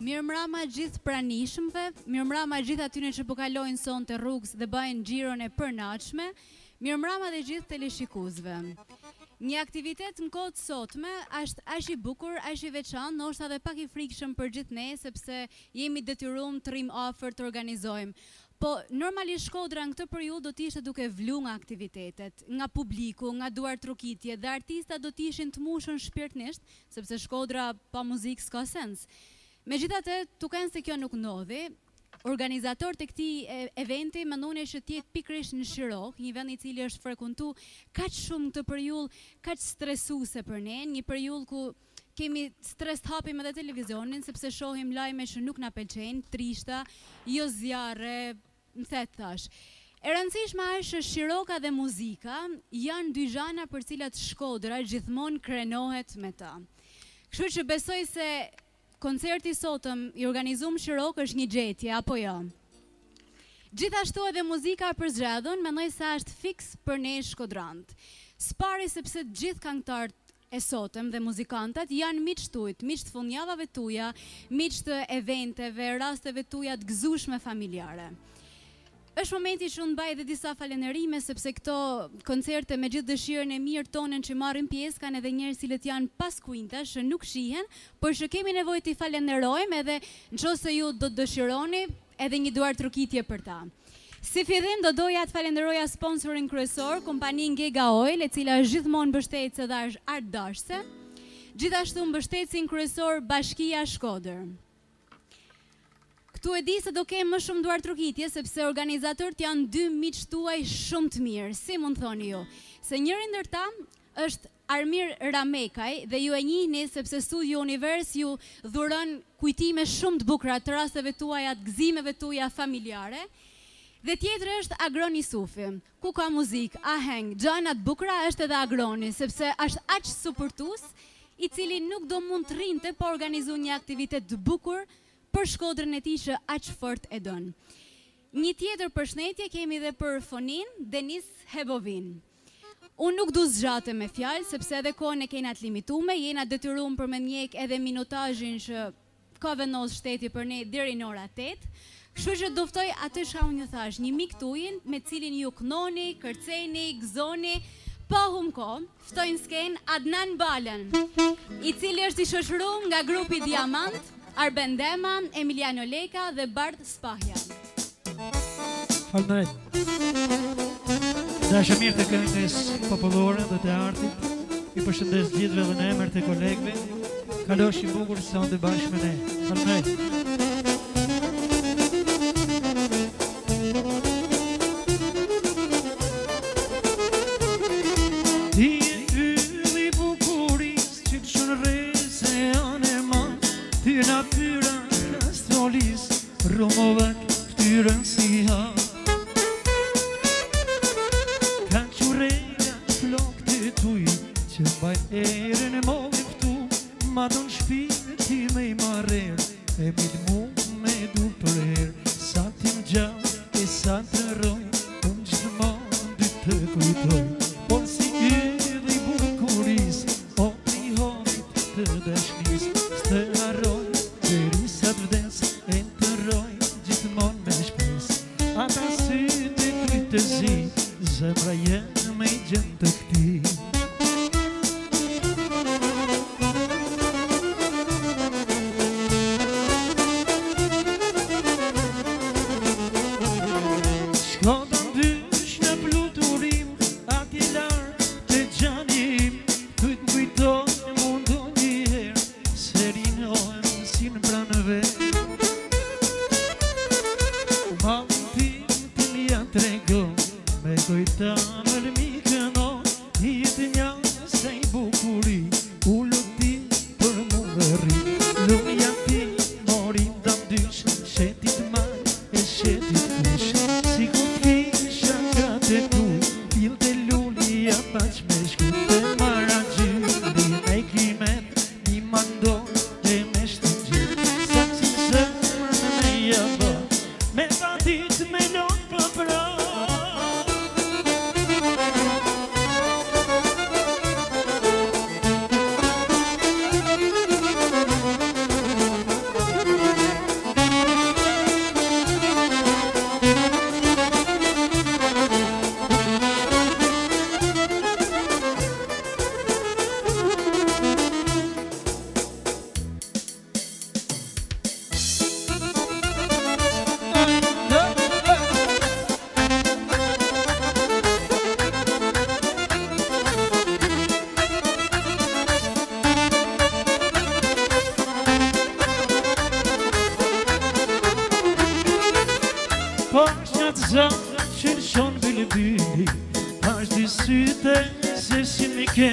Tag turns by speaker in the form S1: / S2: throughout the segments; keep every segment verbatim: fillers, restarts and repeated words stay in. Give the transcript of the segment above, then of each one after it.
S1: Mirëmbrëma gjithë pranishmëve, mirëmbrëma gjithë atyre që po kalojnë sonte rrugës dhe bëjnë xhiron e përnatshme, mirëmbrëma dhe gjithë teleshikuesve. Një aktivitet në kohë të sotme është aq i bukur, aq i veçantë, ndoshta edhe pak i frikshëm për gjithë ne, sepse jemi detyruar të rrim afër të organizojmë. Po normalisht Shkodra në këtë periudhë do të ishte duke vlu nga aktivitetet, nga publiku, nga duar trokitje dhe artistat do të ishin të mushën shpirtnisht, sepse Shkodra pa muzikë s'ka sens. Megjithatë, duken se kjo nuk ndodhi, organizator të këtij eventi mendonin se të jetë pikërisht në Shirok, një vend i cili është frekuentuar kaq shumë këtë periudhë, kaq stresuese për ne, një periudhë ku kemi stres të hapim edhe televizionin, sepse shohim lajme që nuk na pëlqejnë, trishta, jo zjarre, më thet thash. E rëndësishme është që Shiroka dhe muzika janë dy zhana për cilat Shkodra gjithmonë krenohet me ta. Kështu që besoj se koncerti sotëm i organizuar Shirok është një gjetje, apo jo? Gjithashtu edhe muzika për zgjedhën, mendoj se është fiks për ne shkodrant. S'pari sepse të gjithë këngëtarët e sotëm dhe muzikantat janë miq tujt, miq të fundjavave tuaja, miq të eventeve, rasteve tuaja të gëzueshme familjare. Është momenti që unë mbaj dhe disa falënderime, sepse këto koncerte me gjithë dëshirën e mirë tonën që marrin pjesë kanë edhe njerëz cilët janë paskuinta, që nuk shihen, por që kemi nevojë t'i falenderojmë edhe nëse ju do të dëshironi edhe një duar trokitje për ta. Si fillim do doja të falenderoja sponsorin kryesor, kompaninë Gega Oil, e cila është gjithmonë mbështetëse dhe është artdashëse. Gjithashtu mbështetësin kryesor Bashkia Shkodër. Këtu e di se do kemë më shumë duar trokitje, sepse organizatorët janë dy miq tuaj shumë të mirë, si mund thoni ju. Se njëri ndër ta është Armir Ramekaj dhe ju e njihni sepse Studio Univers ju dhuron kujtime shumë të bukura të rasteve tuaja, të gëzimeve tuaja familjare. Dhe tjetër është Agroni Sufi, ku ka muzik, aheng, gjana të bukura është edhe Agroni, sepse është aq supportues, i cili nuk do mund të rrinte pa organizuar një aktivitet të bukur për Shkodrën e tij që aq fort e don. Një tjetër përshëndetje kemi dhe për fonin Denis Hebovin. Unë nuk du zgjate me fjalë, sepse edhe kohën e kena të limituar, jena detyruar për me njek edhe minutazhin që ka vendos shteti për ne deri në ora tetë. Kështu që doftoj atë që unë ju thash, një mik tuaj me cilin ju kënoni, kërceni, gëzoni, pa humbë kohë, ftojnë sken Adnan Balën, i cili është i shoqëruar nga grupi Diamant, Arben Dema, Emiliano Leka dhe Bart Spahja.
S2: Falënderit. Dashë mirë të këngës popullore dhe të artit, i përshëndes gjithëve dhe në emër të kolegëve, kalosh i bukur sonte bashkë me ne. Falënderit. Ti e ylli bukuris që të shënre se janë e ma, ty natyra kastrolis, rumovek ftyrën si ha. Ka qureja flok të tuj, që mbaj erën e mojë këtu, ma do në shpinë ti me i marer, e mil mu me dur për her, sa ti më gjallë e sa të roj, unë gjithë ma dy të kujtoj. Por si ylli bukuris, o i hovit të dashnis, së harroj, deri sa të vdes, e të roj, gjithmon me shpes. Ata sytë e ty të zi, zemra jenë me i gjend të këti. Kujta më lëmi këno, i të nga të zanë që lëshon bilibili, pash di syte se si mi ke.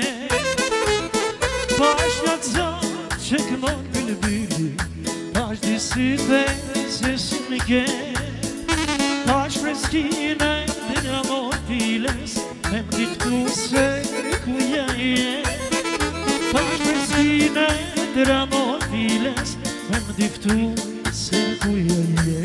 S2: Pash nga të zanë që këmon bilibili, pash di syte se si mi ke. Pash freskine dhe nga mor files, me më ditku se ku ja je. Pash freskine dhe nga mor files, me më diftu se ku ja je.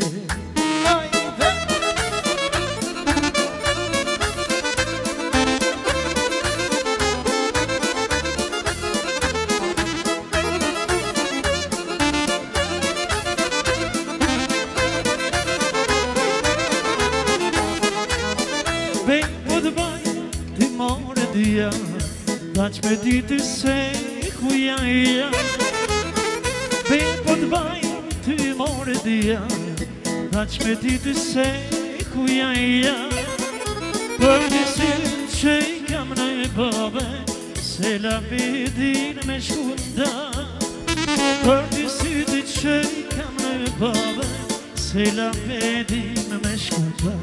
S2: Da që me ditë se ku ja ja, be po të baj ty more dhja. Da që me ditë se ku ja ja, për një si që i kam në e babe, se la vedin me shkunda. Për një si që i kam në e babe, se la vedin me shkunda.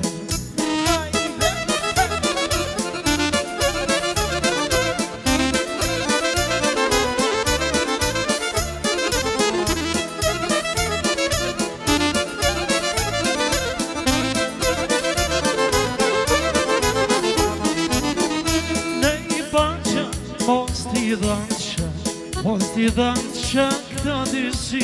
S2: Mos t'i dhanë qa këta dy sy,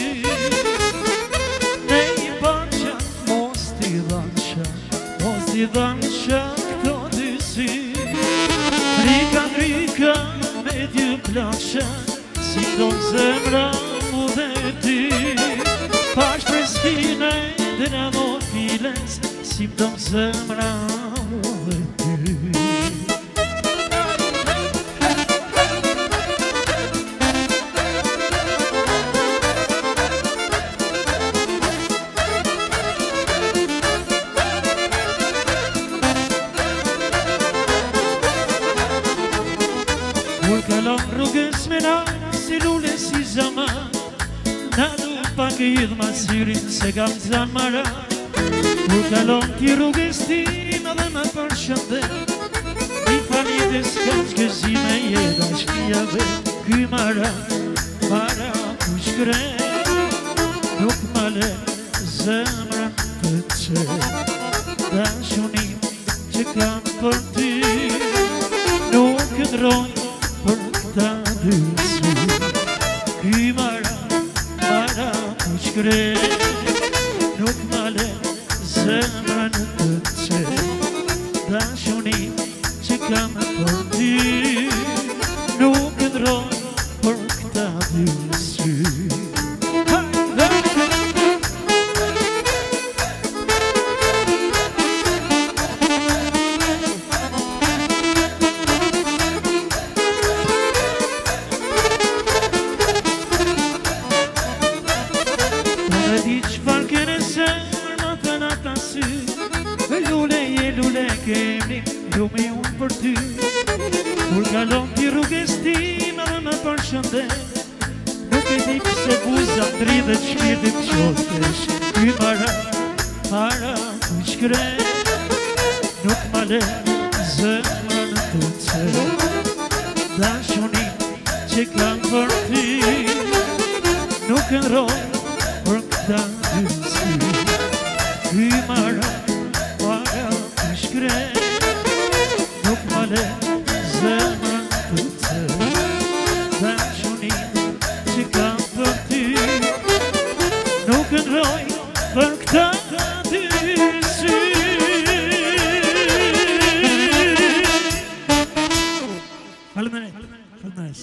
S2: ne i baqa. Mos t'i dhanë qa, mos t'i dhanë qa këta dy sy. Rika rika me dy plasha, si do zemra mu dhe ty. Pash preskine dhe në do files, si do zemra mu dhe ty. Rrugës me na, si lule si zaman, na du pak e idhë ma syrin se kam zanë mara. Kur kalon ti rrugës ti në dhe me përshëndet, i familjes kam shkëzime jeda shpia dhe ky mara. Mara ku shkre, nuk ma le zemra të qe. Dashunim që kam për ty, nuk ndroj për këta dy sy. Ky mara, mara ku shkre, nuk ma le zemrën të qe. Dashunim që kam për ty, nuk ndroj për këta dy sy. Lume unë për ty, kur kalon ti rrugës tim edhe me përshëndet, nuk e di pse buza dridhet shpirtit qoftesh. Ky mara, mara ku shkre, nuk ma le zemrën të qe. Dashunim që kam për ty, nuk ndroj për këta dy sy. Ky mara, mara ku shkre, nuk ma le zemrën të qe. Dashunim që kam për ty, nuk ndroj për këta dy sy. Faleminderit, faleminderit.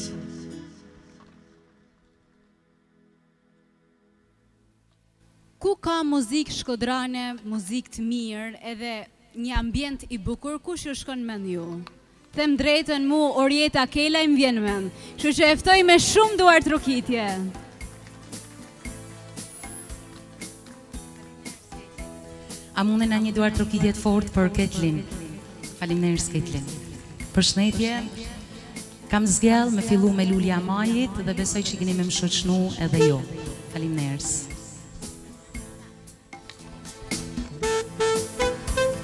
S1: Ku ka muzikë shkodrane, muzikë të mirë edhe një ambient i bukur, kush ju shkon mend ju? Them drejtën, mu Orjeta Kela i më vjen mend. Kështu që e ftoj me shumë duar trokitje.
S3: A mundën a një duar trokitje të fort për Ketlin? Faleminderit Ketlin. Përshëndetje. Kam zgjell me fillu me Lulja Majit dhe besoj që keni me më shoqënu edhe jo. Faleminderit.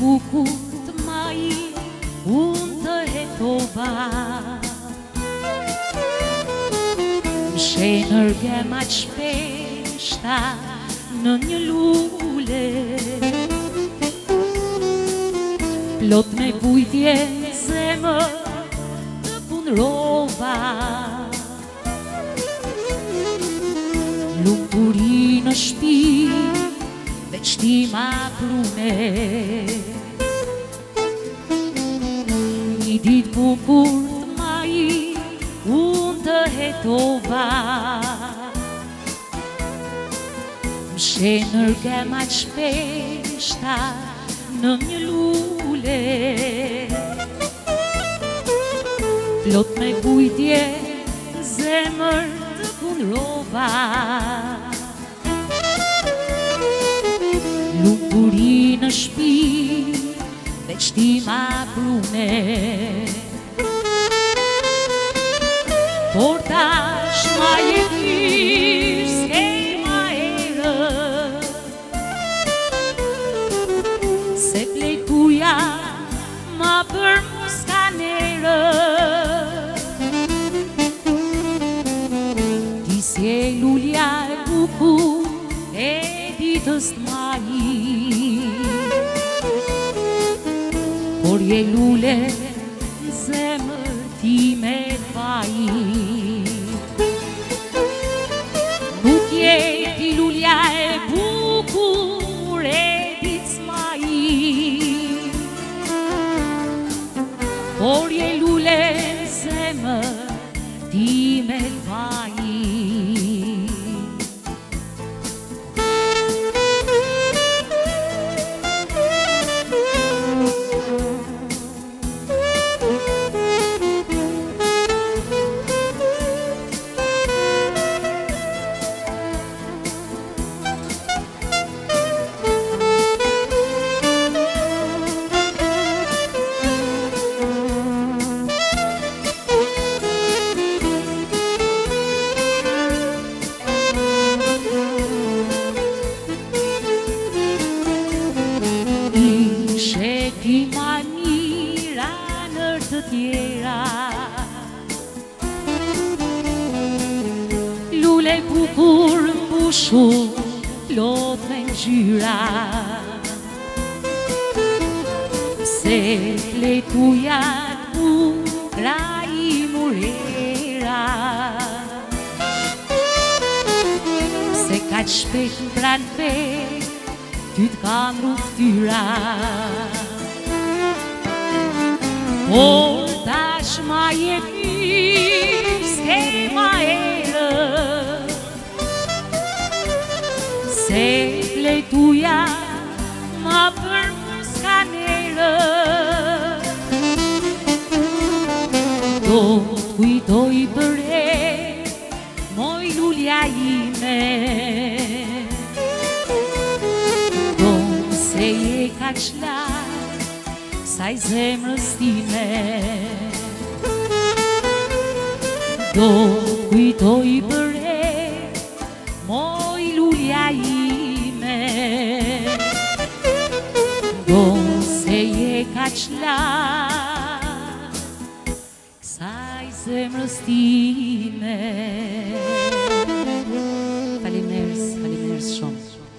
S3: bukur të maji, unë të hetova. Më shenër gema të shpeshta në një lule, plot me vujtje zemër të punrova. Lumturi në shpi, veç ti ma prune. Një dit bukur të maji, unë të hetova. Më shenër gema të shpeshta në një lule, plot me vujtje zemër të punrova. Lumturi në shpi, veç ti ma prune. Por tash ma jetish, s'kej ma erë, se plejtuja ma për mu s'ka nerë. Ti si e lulja e bukur e ditës të maji, por je lule në zemër ti me faji. Nuk je ti lulja e bukur e ditës maji, por je lule në zemër ti me faji. Lule bukur mbushu, plot me ngjyra, se pletuja t'bukra i murera, se kaq shpejt pran vet ty t'kam ruftyra. Por tash ma jetish, s'kej ma erë, se pletuja ma për mu s'ka nerë. Do t'kujtoj për e, moj lulja ime, do se je kaq lart saj zemrës time. Do kujtoj për e, moj lulja ime, do se je kaq lart saj zemrës time. Faleminderit, faleminderit shumë.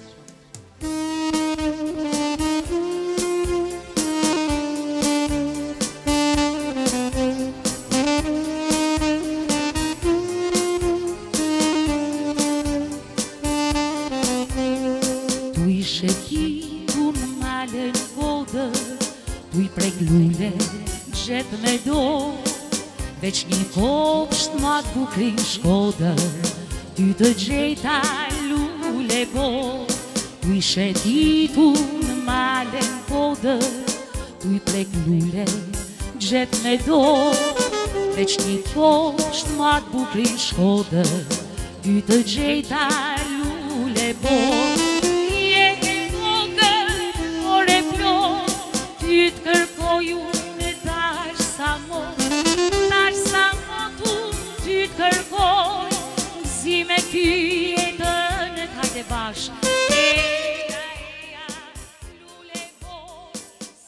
S3: Lule, gjet me do, veç një kopsht ma t'bukrin Shkodër, ty të gjeta lule bo. Tu ishe ditu në malen Kodër, tu i prek lule, gjet me do, veç një kopsht ma t'bukrin Shkodër, ty të gjeta lule bo. Je e Kodër, ore plot, ty të kërkoj unë e tash sa mot, tash sa mot unë ty të kërkoj, si me ty jetën e kajtë e bashkë. Eja, eja, lule bo,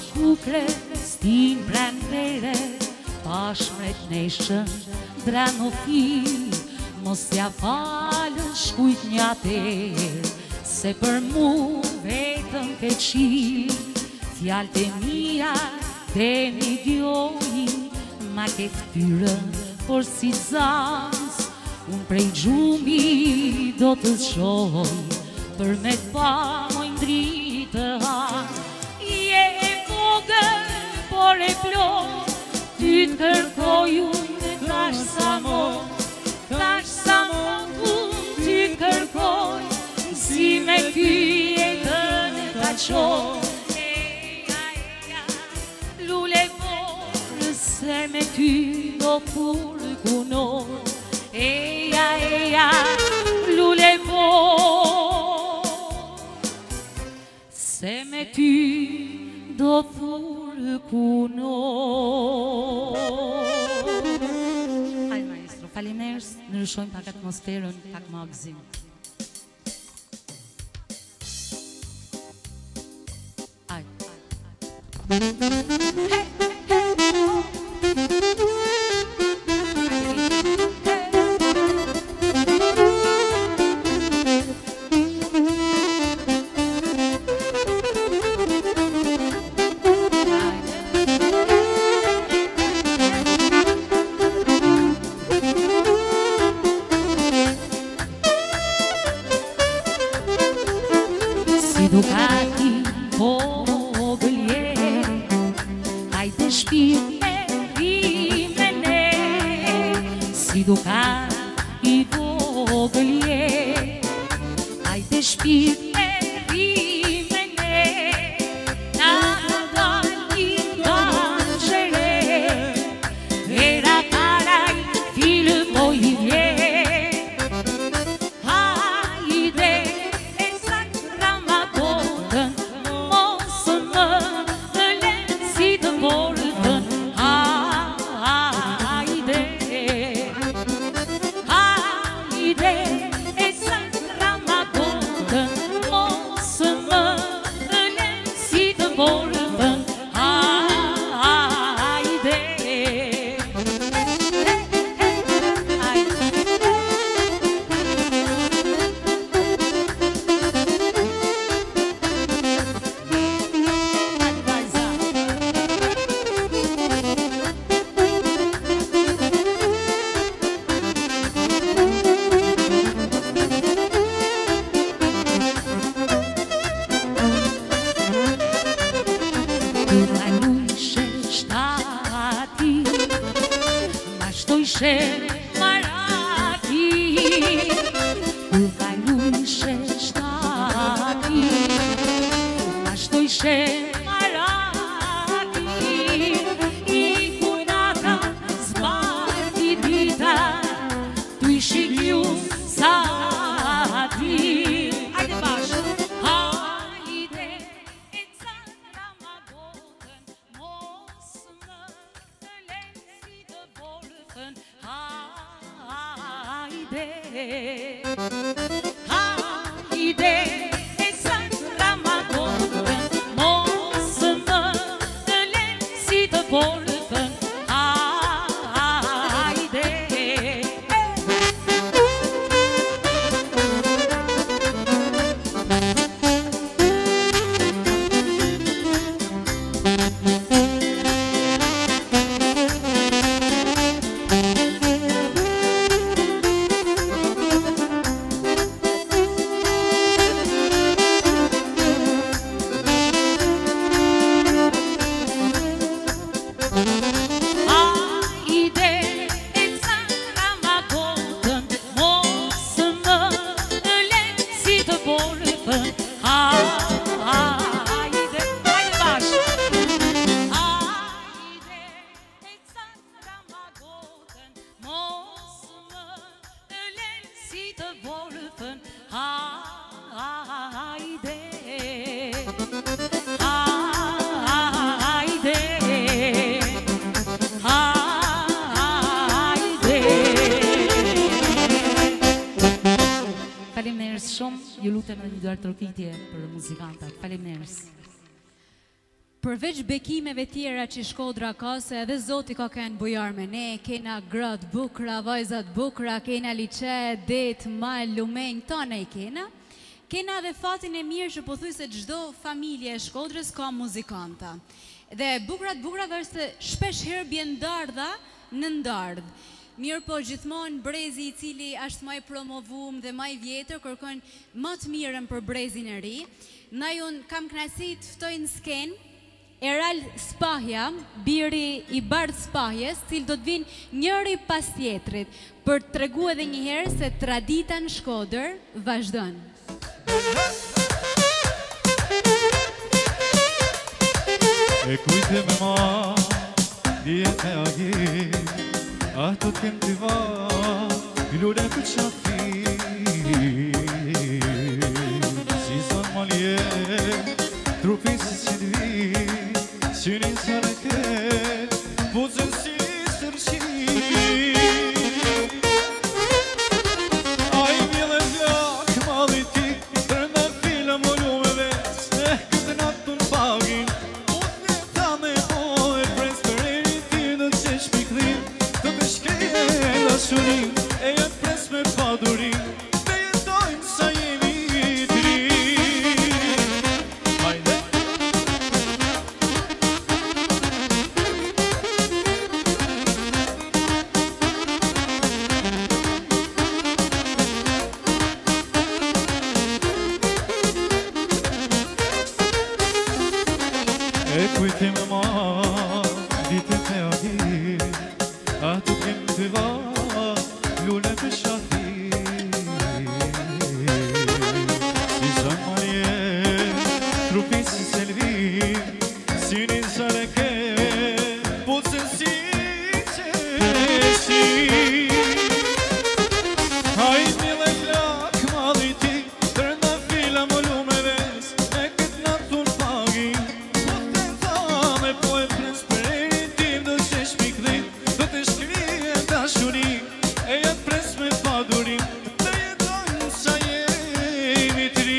S3: ku Krestin prendere, pash mret neshën dranofi, mos ja falë shkujt një ater, se për mu vetëm ke qi, fjallët e mija dhe një gjoj, ma ke ftyrën, por si zans, unë prej gjumi do të shoj, për me t'pa mojnë dritë hanë. Je e vogël, por e plot, ty t'kërkoj unë tash sa mo, tash sa mo unë ty t'kërkoj, si me ty jetën ta qoj. Eja, eja, lule borë, se me ty do purë kunoj. Eja, eja, lule borë, se me ty do purë kunoj. Hajde maestro, faleminderit, ndryshojmë pak atmosferën, pak më gëzim. Si Ducati vogëlje, hajde shpirt e rimene, si Ducati vogëlje, hajde shpirt e rimene, na dali danxhere, era karaj filë po i vje. Faleminderit shumë, ju lutem në një duar trokitje për muzikantat. Faleminderit.
S1: Përveç bekimeve tjera që Shkodra ka, se edhe Zoti ka kënë bujar me ne, kena gratë bukra, vajzat bukra, kena lice, det, mal, lumenj, tane i kena. Kena edhe fatin e mirë që po thuj se gjdo familje e Shkodrës ka muzikanta. Dhe bukrat bukra vërse shpesh herë bjen ndardha në ndardh. Mirë po gjithmonë brezi i cili është maj promovum dhe maj vjetër kërkon më të mirën për brezin e ri. Na unë kam knasi të ftoj në skenë Eral Spahja, biri i Bardh Spahjes, cilë do të vinë njëri pas tjetrit, për të tregu edhe njëherë se tradita në Shkodër vazhdon.
S2: E kujte me ma, djetë e agi, ato kem të va, lule për qafi, si son malje, trupi si që dvi, synin sa reket, buzën si sërqi. Ai mjële vlak, mali ti, tërnda fila më lume ves, e këtë natën pagin, ut në ta me po e pres për eri ti në që shpiklim, të të shkreje la shurim, e e pres me padurim, dhe jetojnë sa jemi tri. Hajde! E kujti me ma, ditët e agir, ato kem të va, lule për shati. Si zon marje, trupi si selvi, synin sa reke, buzën si qeshi. Ai mile flak, mali ti, tërnda fila më lume ves, e këtë natun pagin, po e pres për eri tim do që shpiklim, do të shkrije dashuri, e jetë pres me padurim, dhe jetojnë sa jemi tri.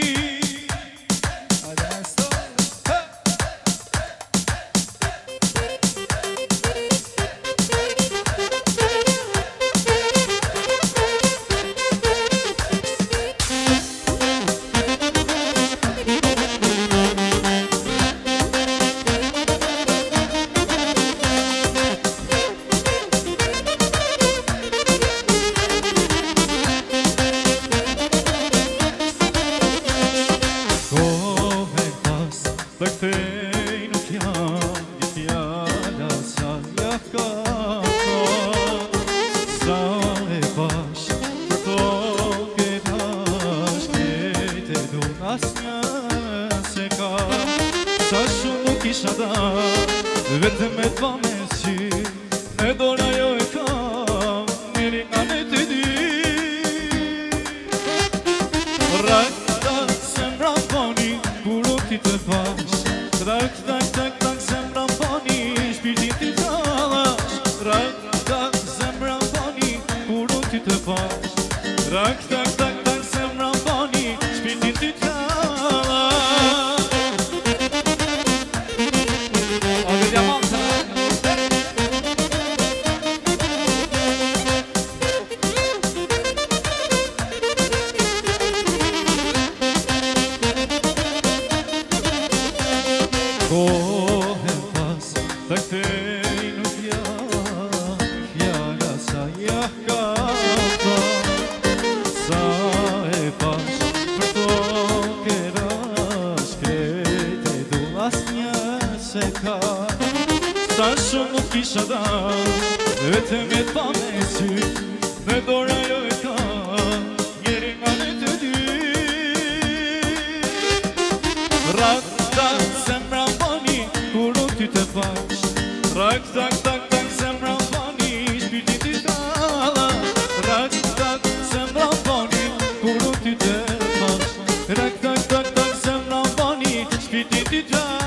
S2: Për këtej nuk janë një fjalla sa jaka sa e bash për toke tash kete du asnja se ka sa shumë nuk isha da vetëm me t'va me si e dora jo e kam njëri nga ne të dy rakta se mraponi kur u ti të pash Rak, tak, tak, tak, zemra poni, shpirtin ti talash Rak, tak, zemra poni, kur u ti të pash Rak, tak, tak, tak, zemra poni, shpirtin ti talash Ave diamanta Kohen pas, të këtej nuk janë fjalla sa jaka sa e pas për toke rash krejt e du asnja se ka sa shumë nuk kisha da vetëm e t'pa me sy me dora jo e ka njeri nga ne të dy rak zemra poni, kur u ty të pash Rak, tak, tak, tak, zemra poni, shpirtin ti tala Rak, tak, zemra poni, kur u ty të pash Rak, tak, tak, tak, zemra poni, shpirtin ti tala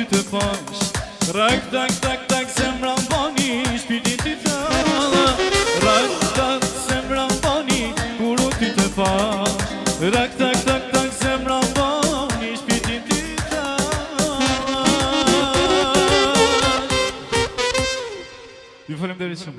S2: të pash. Rak tak tak tak zemra mbani shpirtin ty të. Rak tak zemra mbani kur u ty të pash. Rak tak tak tak zemra mbani shpirtin ty të. Ju faleminderit shumë.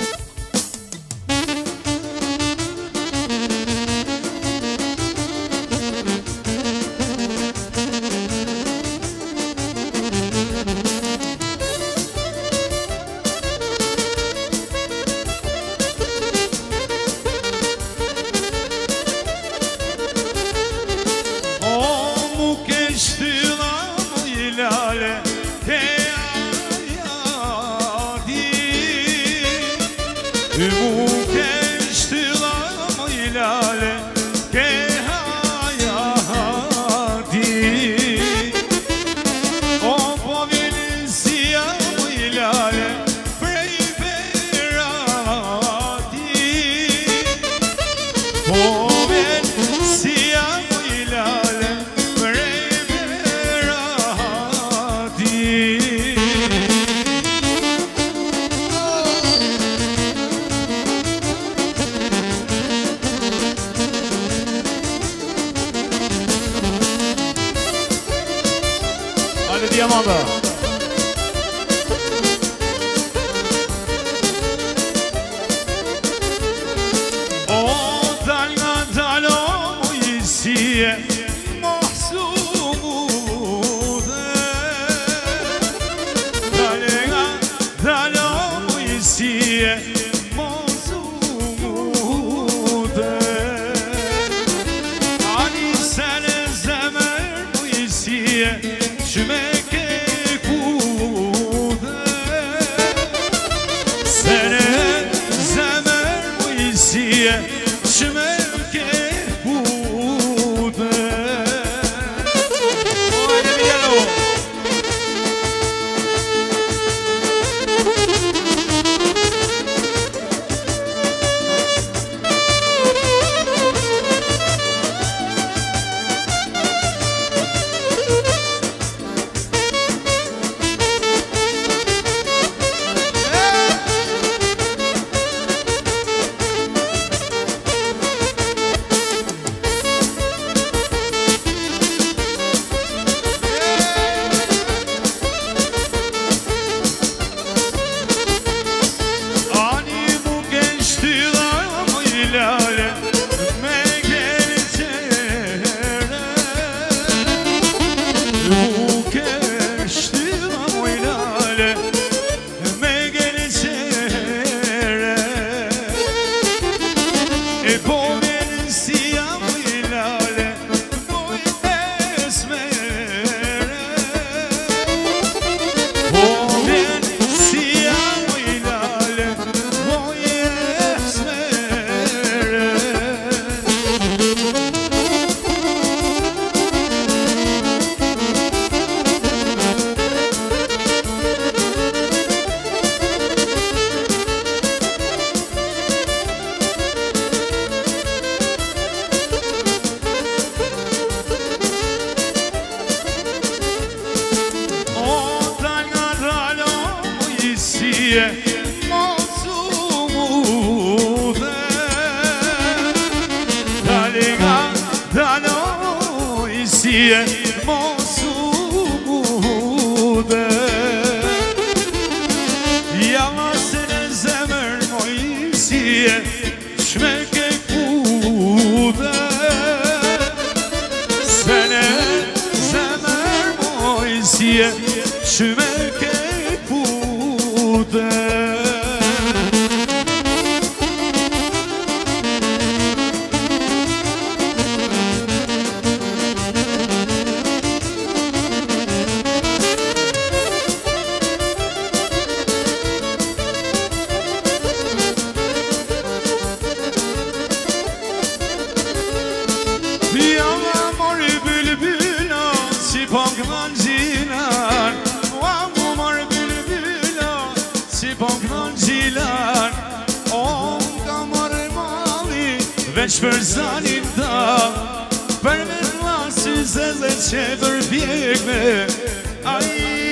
S2: Veç për zanin ta, për me lasë zëllë që për pjekme, ai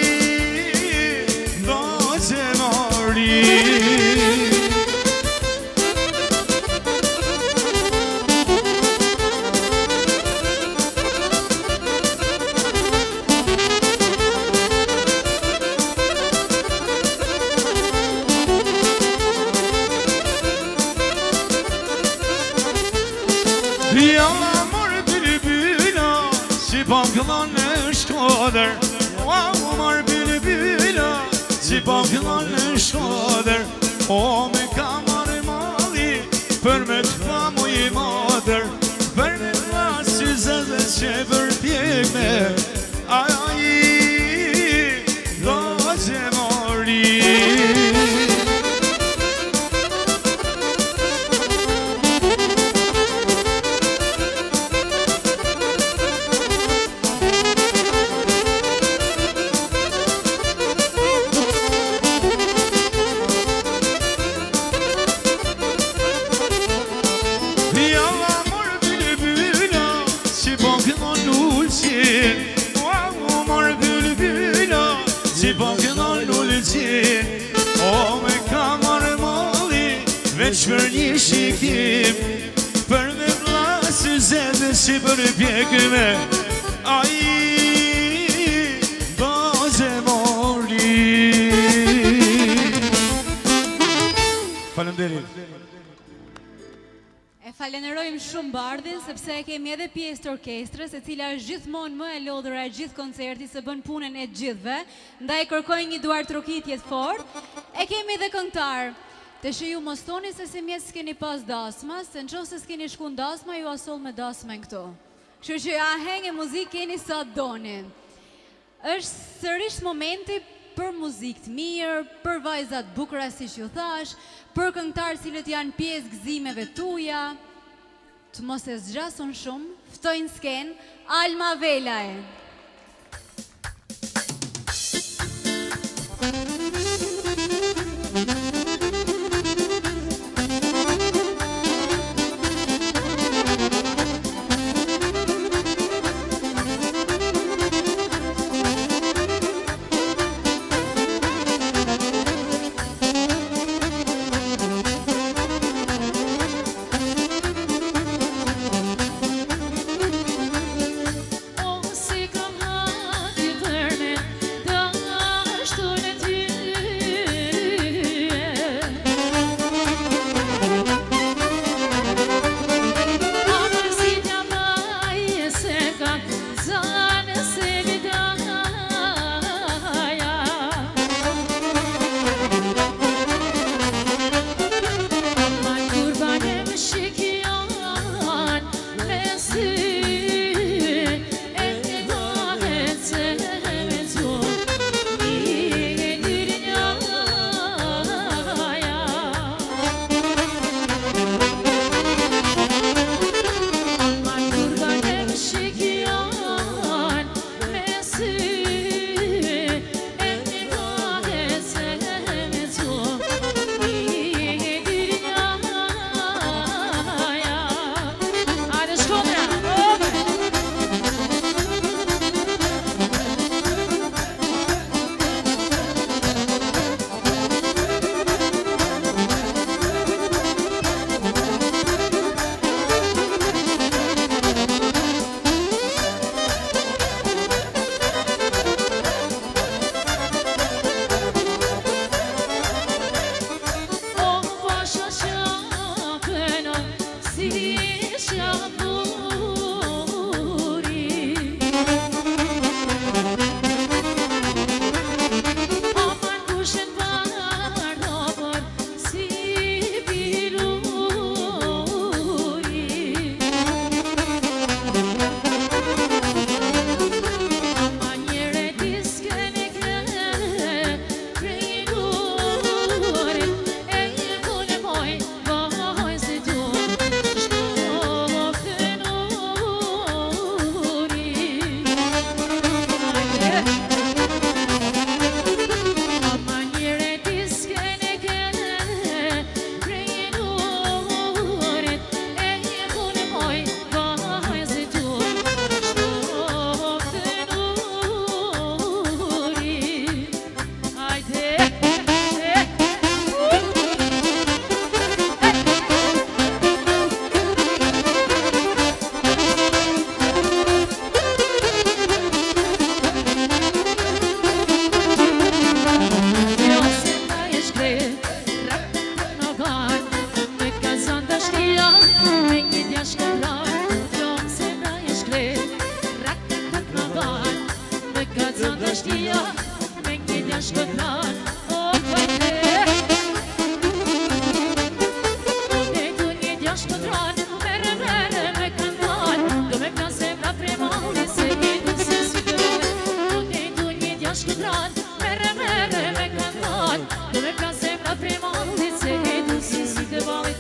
S2: shoder, o me ka marrë mali, për me të pa mu i madër, për me të pa syzet dhe që përpjek me, aja i do që mori. Për një shikim, për me vlasë zedhe që për pjekëme, a i baze mori. Falemderit.
S1: E falenderojmë shumë Bardhin, sepse e kemi edhe pjesë të orkestrës, e cila është gjithmonë më e lodhur e gjithë koncerti, se bën punën e gjithëve, ndaj kërkoj një duar trokitje të fort. E kemi edhe këngëtar. Të që ju mos toni se si mjetë s'keni pas dasma, se në qo se s'keni shku në dasma, ju asol me dasma në këto. Kështu që a henge muzik keni sa doni. Është sërish momenti për muzik të mirë, për vajzat bukura si që ju thash, për këngëtarë cilët janë pjesë gëzimeve tuja, të mos e zgjason shumë, ftojnë s'ken, Alma Velae.
S4: Știa, me-nghidea-și cătran, o, dashkëndran, mere mere me kantan. Do me plas zemra prej mallit, se e du si si të vallit.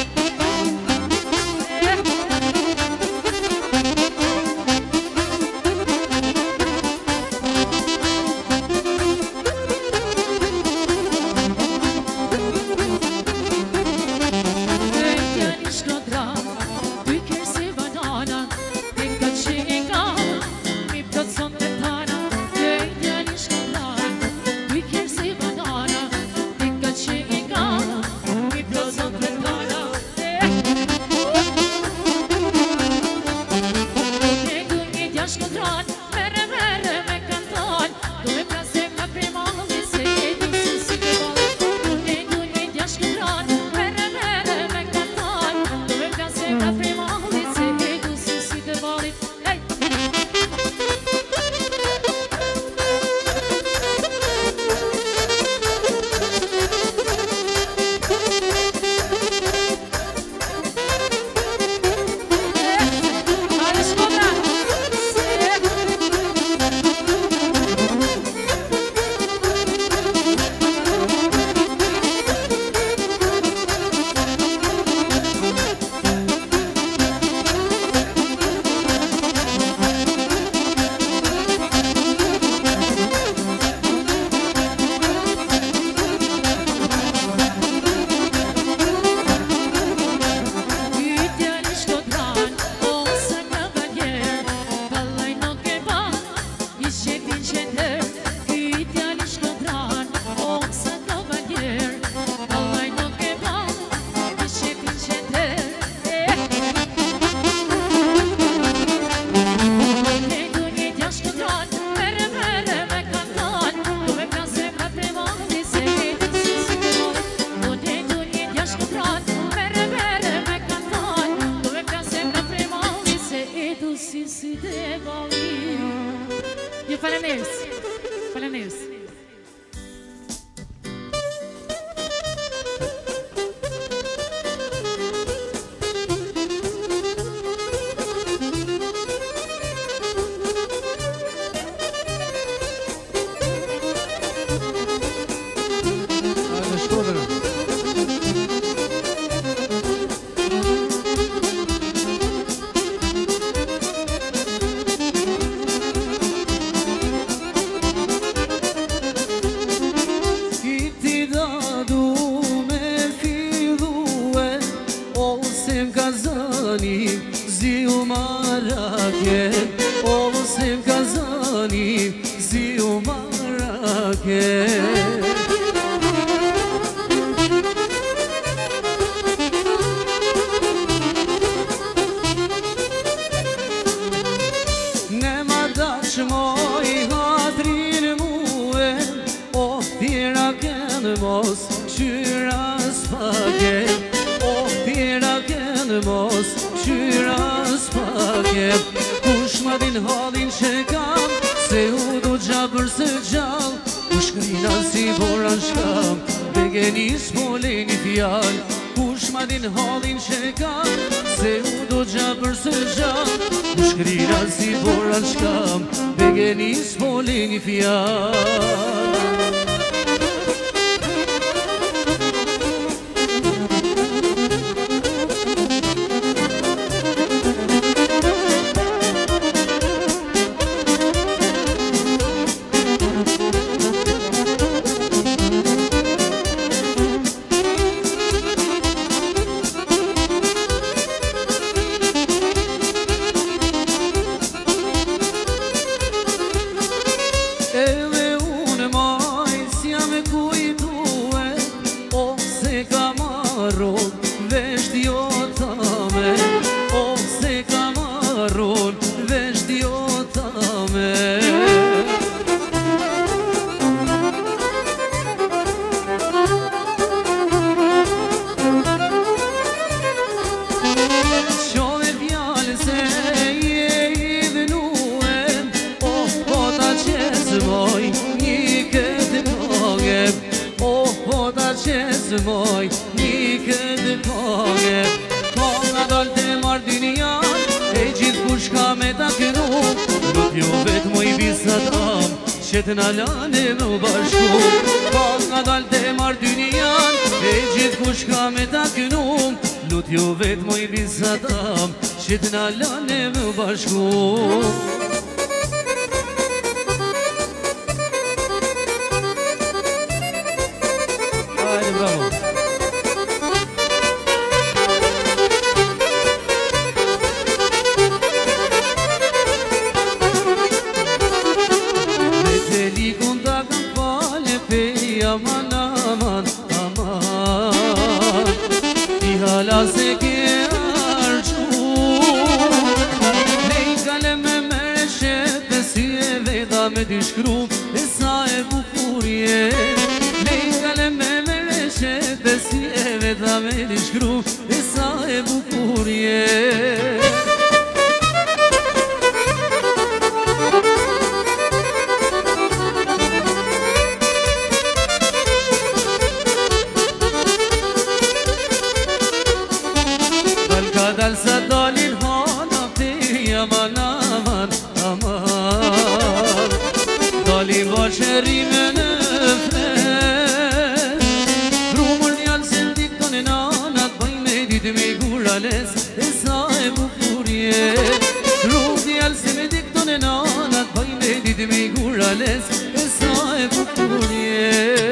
S2: Moj, një këtë pake Po nga dollë të marë dynian E gjithë kush ka me ta kënu Nuk jo vetë moj visat am
S5: që të nalane më bashku. Pas nga dal të marrë dynian, e gjithë kush ka me ta kënum, lut ju vetë moj bisadam, që të nalane më bashku. Hajde, bravo. Aman, aman, aman, ti hala se ke arqu. Nej kalem me mereshet, dhe si e veda me t'i shkru, e sa e bukurje. Nej kalem me mereshet, dhe si e veda me t'i shkru, e sa e bukurje. Dal sa dalin hana pe aman, aman, aman, dalin basheri me në fres. Rumur njallë se ndikton e nanat, baj me ditë me gurales, e sa e bukurje. Rumur njallë se me dikton e nanat, baj me ditë me gurales, e sa e bukurje.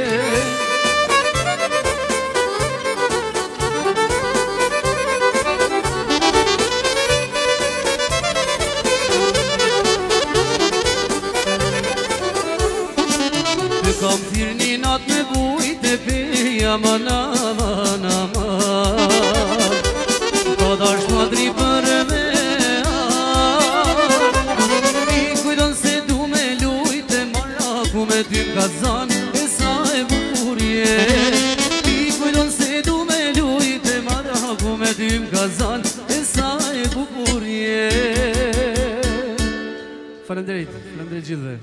S5: Kam thirë një natë me bujt e pej, aman, aman, aman, ka dash madri për me I kujdon se du me lujt e maraku me ty m'kazan, e sa e bukurje. I kujdon se du me lujt e maraku me ty m'kazan, e sa e bukurje. Falenderit, falenderit gjithve.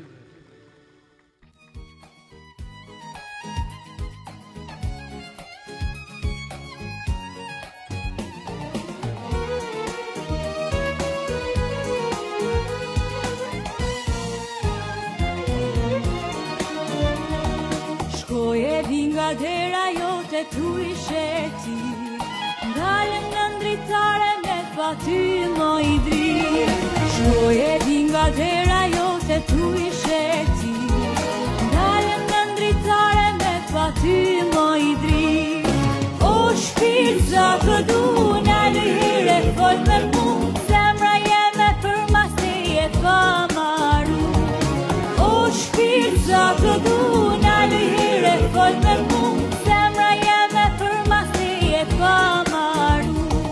S6: Shkoje vinga dhera jote tu i sheti, ndalën nga ndritare me pa ty më i dri. Shkoje vinga dhera jote tu i sheti, ndalën nga ndritare me pa ty më i dri. O shpirt sa të du në lëhire fort me mu, zemra jeme për mas te je pa maru. O shpirt sa të du në lëhire fort me mu, zemra jeme për mas te je pa maru.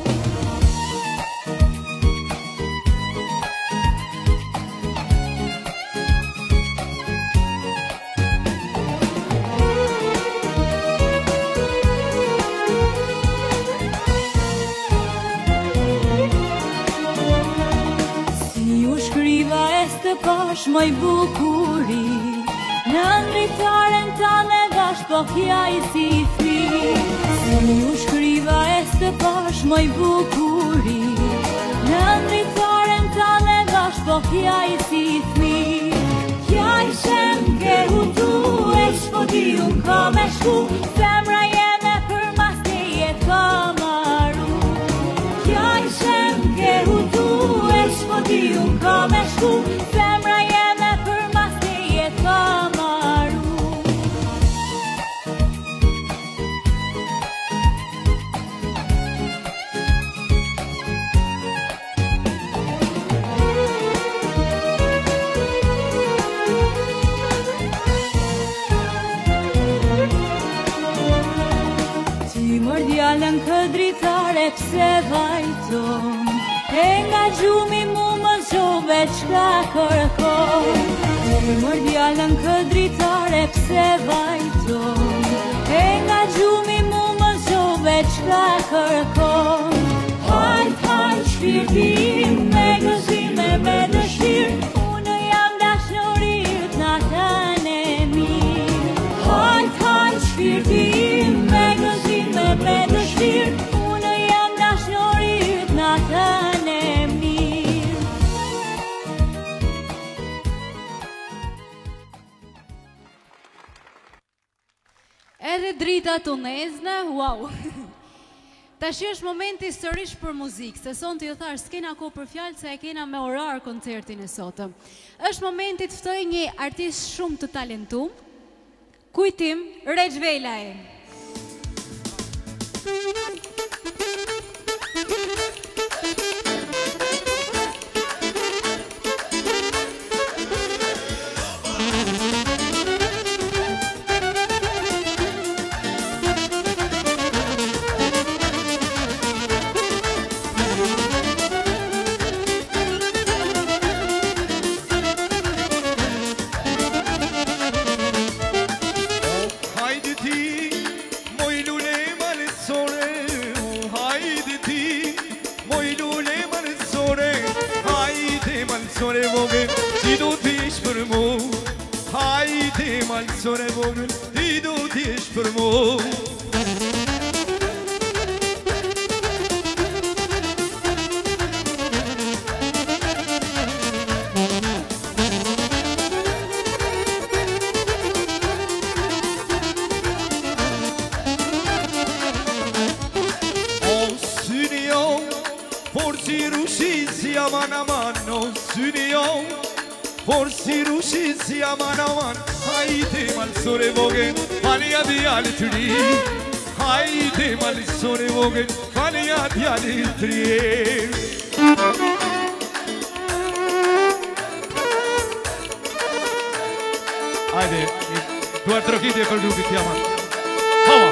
S6: Pash moj bukuri, në ndritaren tane dash po kja i si thri. Si u shkriva e stë pash moj bukuri, në ndritaren tane dash po kja i si thri. Kja i shem ke hutu e shpoti unë ka me shku, zemra jeme për mas te je ka maru. Kja i shem ke hutu e shpoti unë ka me shku, zemra jeme për mas te je ka maru. Ti mër djallën këtë dritare pse vajton, e nga gjumi mu më zhove qka kërkon. Ti mër djallën këtë dritare pse vajton, e nga gjumi mu më zhove qka kërkon. Hajt, hajt, shpirtim, me gëzime, me dëshir, unë jam dashnorit natën e mirë. Hajt, hajt, shpirtim, me gëzime, me dëshir, unë jam dashnorit natën e mirë.
S1: Edhe drita të nezne, wow. Tash është momenti sërish për muzikë, se son të ju thash, s'kena ko për fjalë, se e kena me orar koncertin e sotëm. Është momenti të ftoj një artist shumë të talentum, kujtim, Rex Velaj.
S7: Malsore vogël, ti do t'jesh për mu. O syni jo, por si rushi si aman aman. O syni jo, por si rushi si aman aman. Haydi malsore vogël, falja djali të ri. Haydi malsore vogël, falja djali të ri. Hajde, duar trokitje për grupit Jaman. Hava!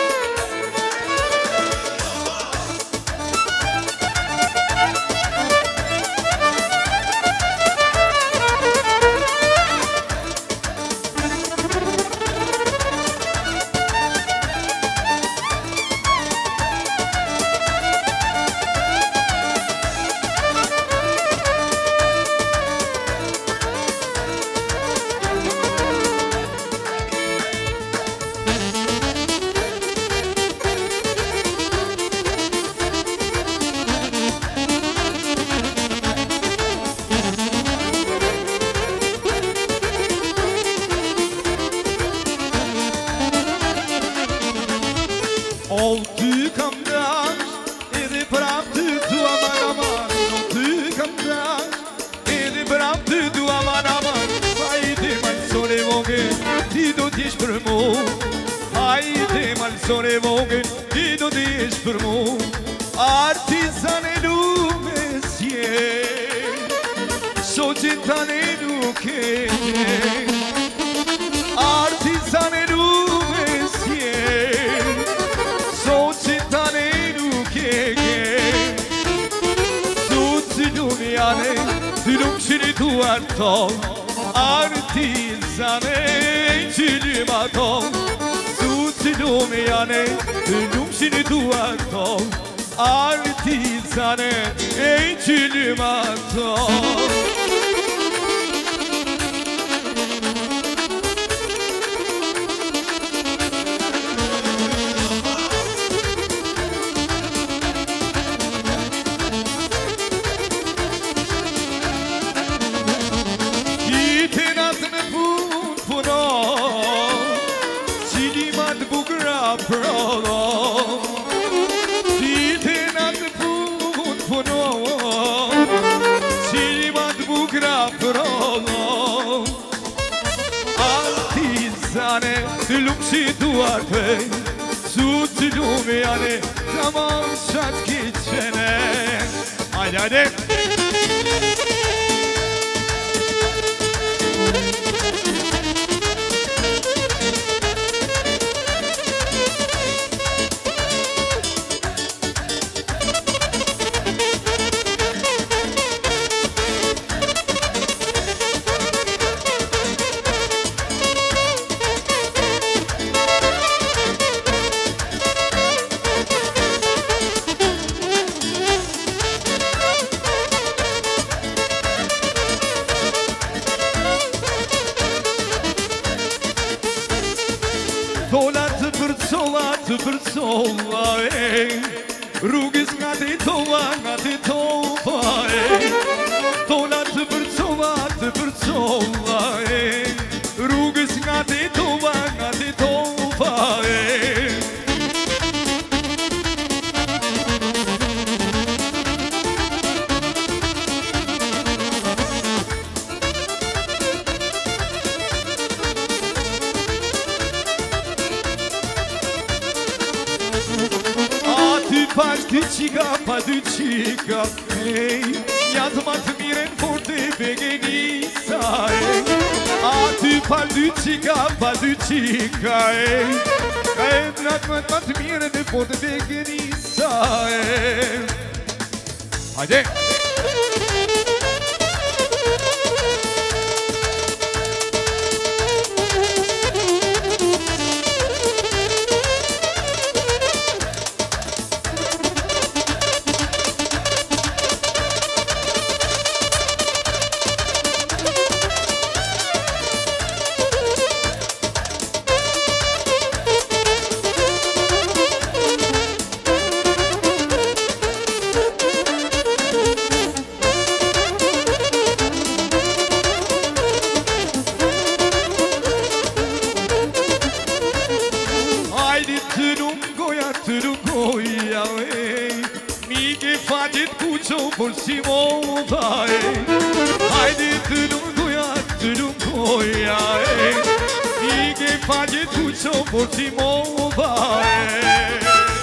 S7: Malsore vogël, ti do t'jesh për mu. Artizane lume s'je, societane nuk e gje. Artizane lume s'je, societane nuk e gje. Sut si lumjane, ty nuk shini tuar ton. Artizane që lyma ton. Lumjane, nuk shini duar ton. Artizane, e që lyma ton. Kite natë në pun punon, qilimat bugra prodhon. Kite natë pun punon, qilimat bugra prodhon. Artizane, të lumshi duar pëj, sut të lumjane, tamam qatë kiqene. Ajde, ajde! Të përcolla e rrugës nga të tova, nga të tova e Tola të përcolla, të përcolla e rrugës nga të tova, nga të tova dy qika, pa dy qika, ej, ja të ma të miren forte begenisa, ej, a ty pa dy qika, pa dy qika, ej, ka e mnat më të ma të miren e forte begenisa, ej. Hajde! Por si moda, ej, hajde të lungoja, të lungoja, ej, i ke faqe kuqo, por si moda, ej.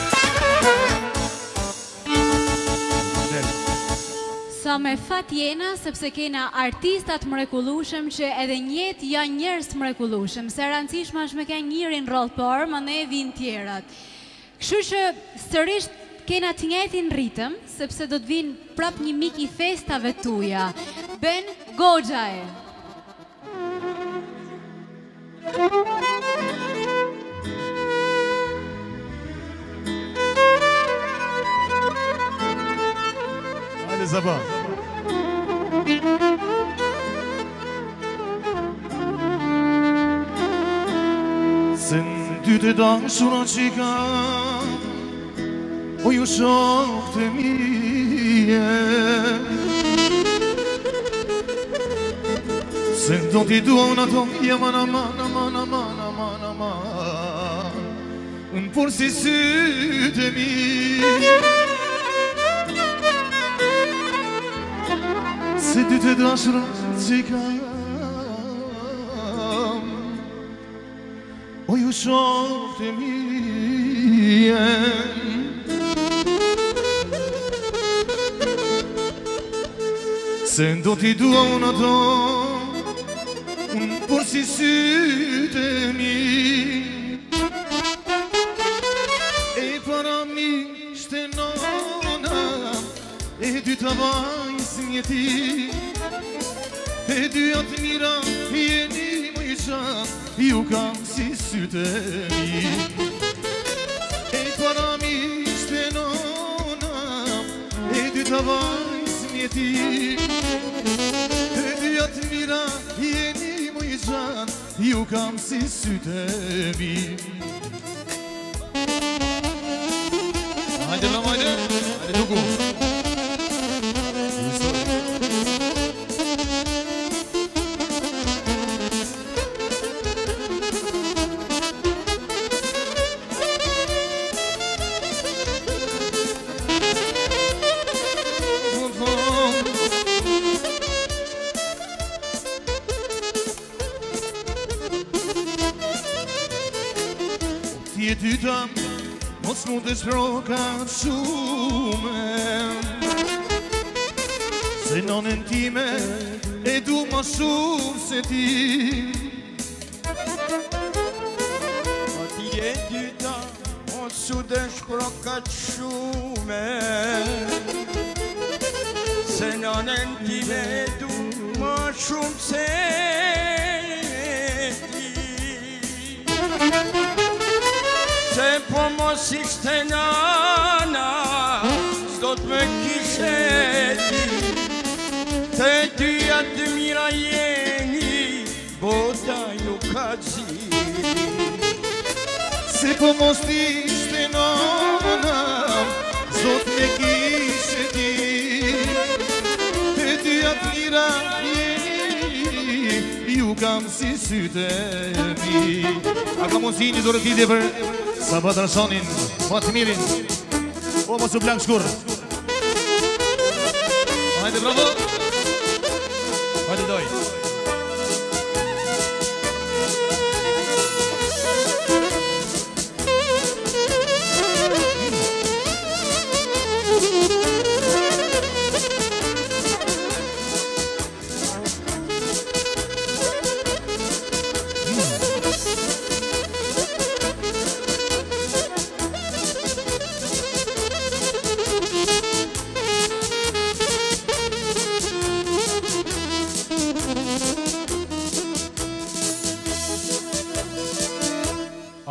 S1: Sa me fat jena, sepse kena artistat mrekullueshëm që edhe njet janë njerëz mrekullueshëm. Se rëndësishme është me ke njërin rroll por, më ne vinë tjerat. Kështu që sërish kena të njëjtin ritëm, sepse do të vinë prap një mik i festave tuja. Ben Goxhae.
S7: Hajde Zaba.
S2: Se në dy të dashura qika, o ju shok të mije, se do t'i duon ato, jaman aman, aman, aman, aman, aman, unë por si sytë mi. Se dy të dashura qika, o ju shok të mije, se do t'i dua unë ato, unë por si sytë mi. E para mi shte nona, e dy të vajs mjeti, e dy atë mira jeni më i qa, ju kam si sytë mi. E para mi shte nona, e dy të vajs mjeti, të mira, jeni më i qanë, ju kam si sytë mi. Hajde më hajde, hajde duku. Tyta, mos mu të shprokat shume, se nonën time e du ma shumë se ti.
S8: O ti e tyta, mos mu të shprokat shume, se nonën time e du ma shumë se ti. Se po mos ishte nana, s'do t'me kishe ti, te dyja të mira jeni, bota ju ka qiri.
S2: Se po mos ishte nana, s'do t'me kishe ti, te dyja të mira jeni, ju kam si sytë mi. A ka mos i një zore t'ide për Sabat Rashanin, Fatmirin, o mos u blank shkur. Hajde bravo. Hajde doj.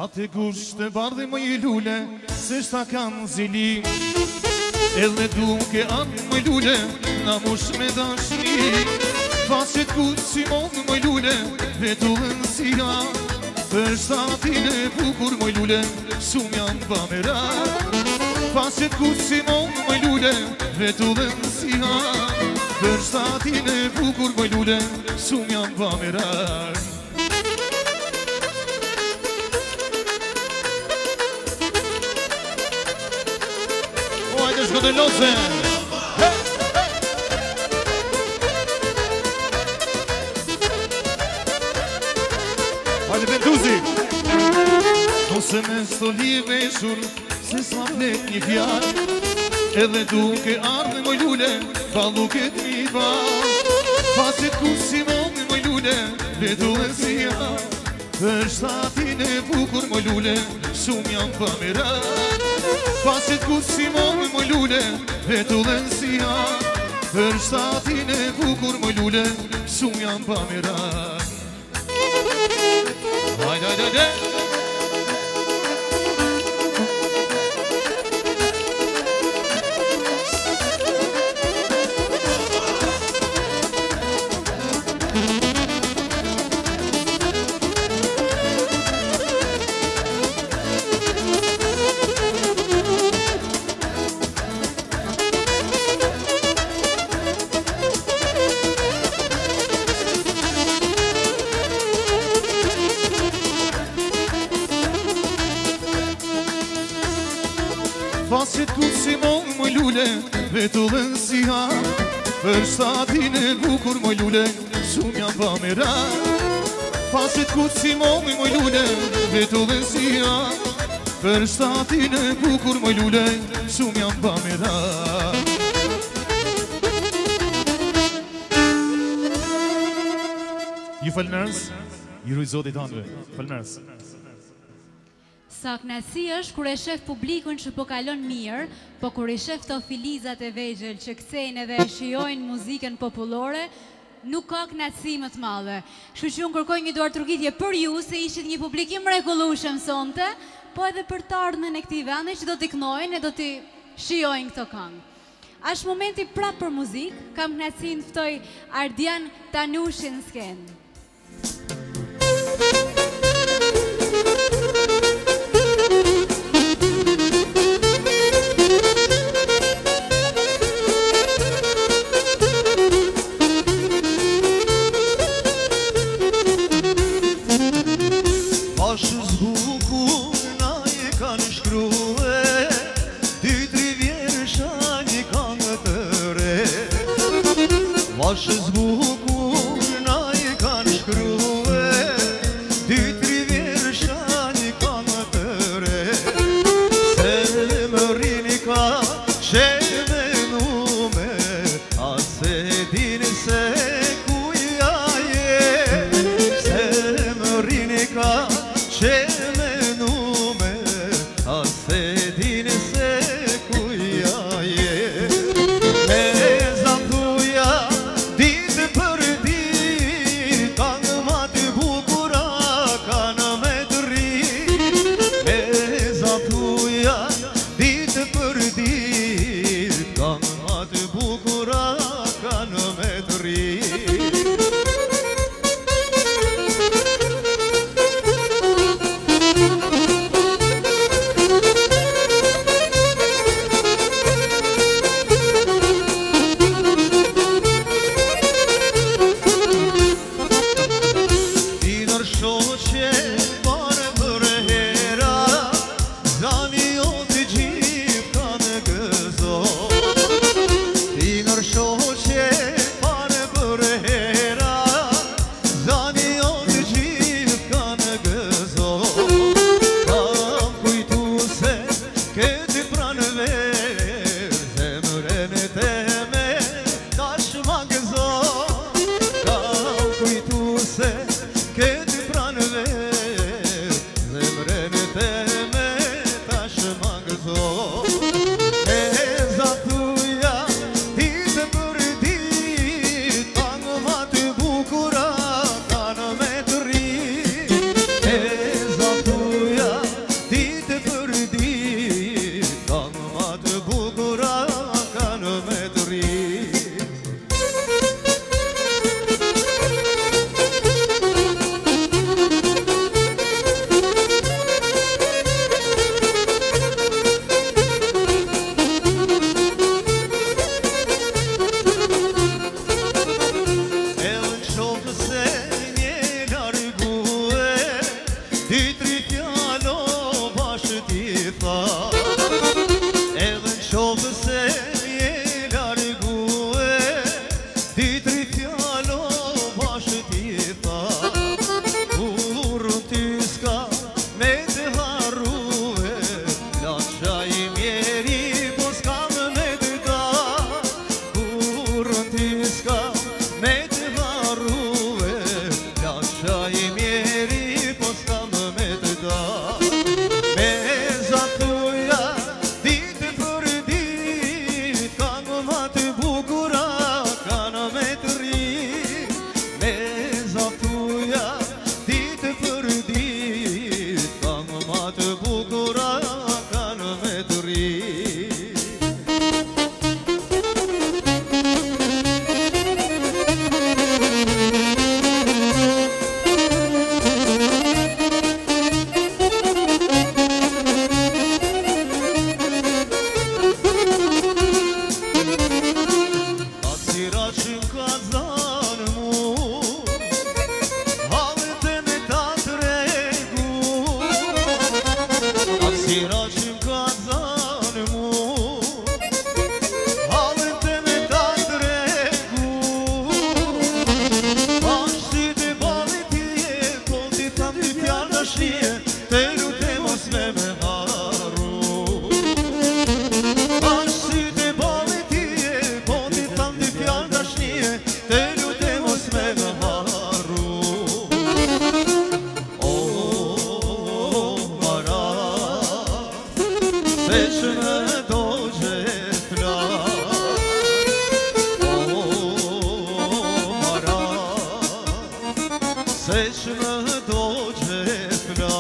S7: Atë gusht të bardhe më i lule, se shta kanë zili. Edhe duke anë më lule, na mush me dashni. Faset ku si mon më lule, vetu dhe nësia. Për shtatin e bukur më lule, sum janë bamera. Faset ku si mon më lule, vetu dhe nësia. Për shtatin e bukur më lule, sum janë bamera. Hajde shko të lose. Hajde venduzi. Nose me stoli e veshur, se s'ma flet një fjall. Edhe duke ardhe moj lule, baluket mi ba. Faset ku si mon moj lule, vetu dhe zia. Për shtatin e bukur moj lule, shumë jam pamera. Faset ku si mon moj lule, vetu dhe nësia. Për shtatin e bukur moj lule, shumë jam pamera. Hajde, hajde, hajde. Faset ku si mon më lule, vetu dhe nësia. Për shtatin e bukur më lule, shumë jam pamera. Faset ku si mon më lule, vetu dhe nësia. Për shtatin e bukur më lule, shumë jam pamera. Ju falënërës, ju ruj zotit anëve, falënërës.
S1: Sa knasi është kur e shef publikun që po kalon mirë, po kur i shef të filizat e vegjel që kthejnë edhe e shijojnë muzikën popullore, nuk ka knasi më të madhe. Kështu që unë kërkoj një duar trukitje për ju, se ishit një publikim mrekullueshëm sonte, po edhe për të ardhmen e këtij vendi që do t'i knojnë e do t'i shijojnë këto këngë. Është momenti prapë për muzikë, kam knasin ftoj Ardian Tanushin skenë.
S8: Ashtë zbukur na i kanë shkrue, dy tri vjersha një kanë të re. Se më rini ka që me nume, a se din se kuja je. Se më rini ka që me nume, a se din se kuja je.
S7: dashnie, te lutem mos me me harru. Bash sy te bale tije, po ti tham di fjall dashnie, te lutem mos me me harru. O, mara, se që më do gjefla. O, mara, se që më do gjefla.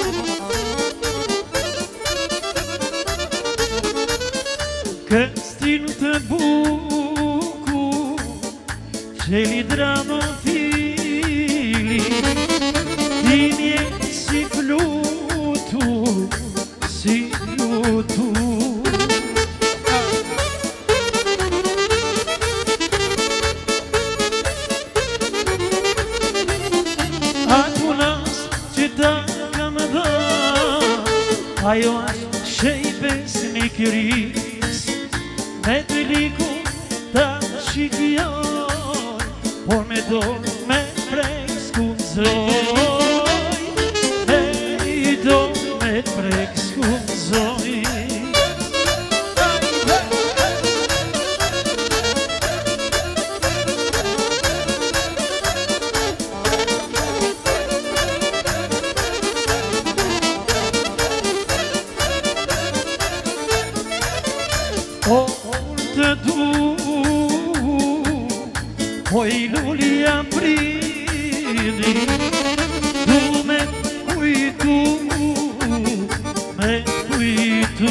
S2: Che sti din të bukur që li drama fili ti mje si flutu si flutu atunas që ta kam dha ajo është shejbes një këris me të liku ta shikjoj por me do me prek skuzoj me i do me prek skuzoj O të du, o i lullia pridi, du me kujtu, me kujtu.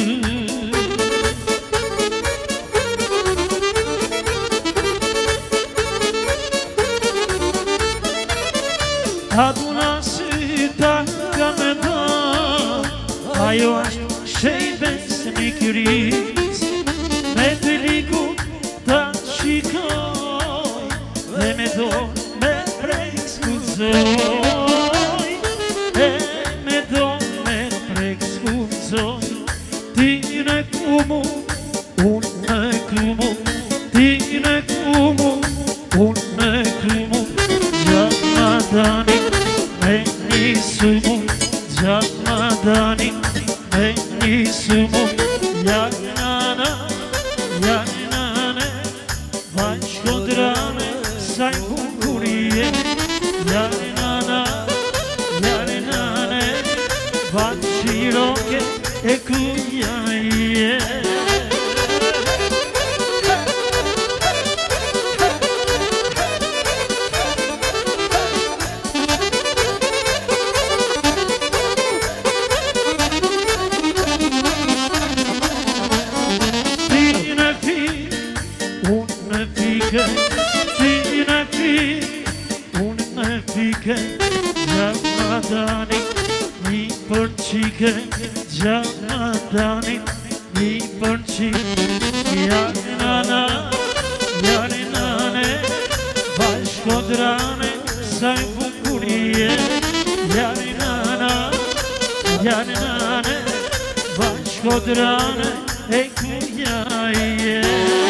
S2: Aduna si ta ka me da, ajo është shejbes një këris, me të liku ta shikoj dhe me do me prek skuzoj e me do me prek skuzoj ti në kumu, unë në kumu ti në kumu, unë në kumu gjatë ma dani me nisumu gjatë ma dani me nisumu jak nana jak nane, vaj shkodrane, saj bukurie. Jak nana, jak nane, vaj shiroke e kujaje. Jamadani, mi për qike Jamadani, mi për qike Jani nana, jani nane Vaj shkodrane, saj bukurie Jani nana, jani nane Vaj shkodrane, e kujaje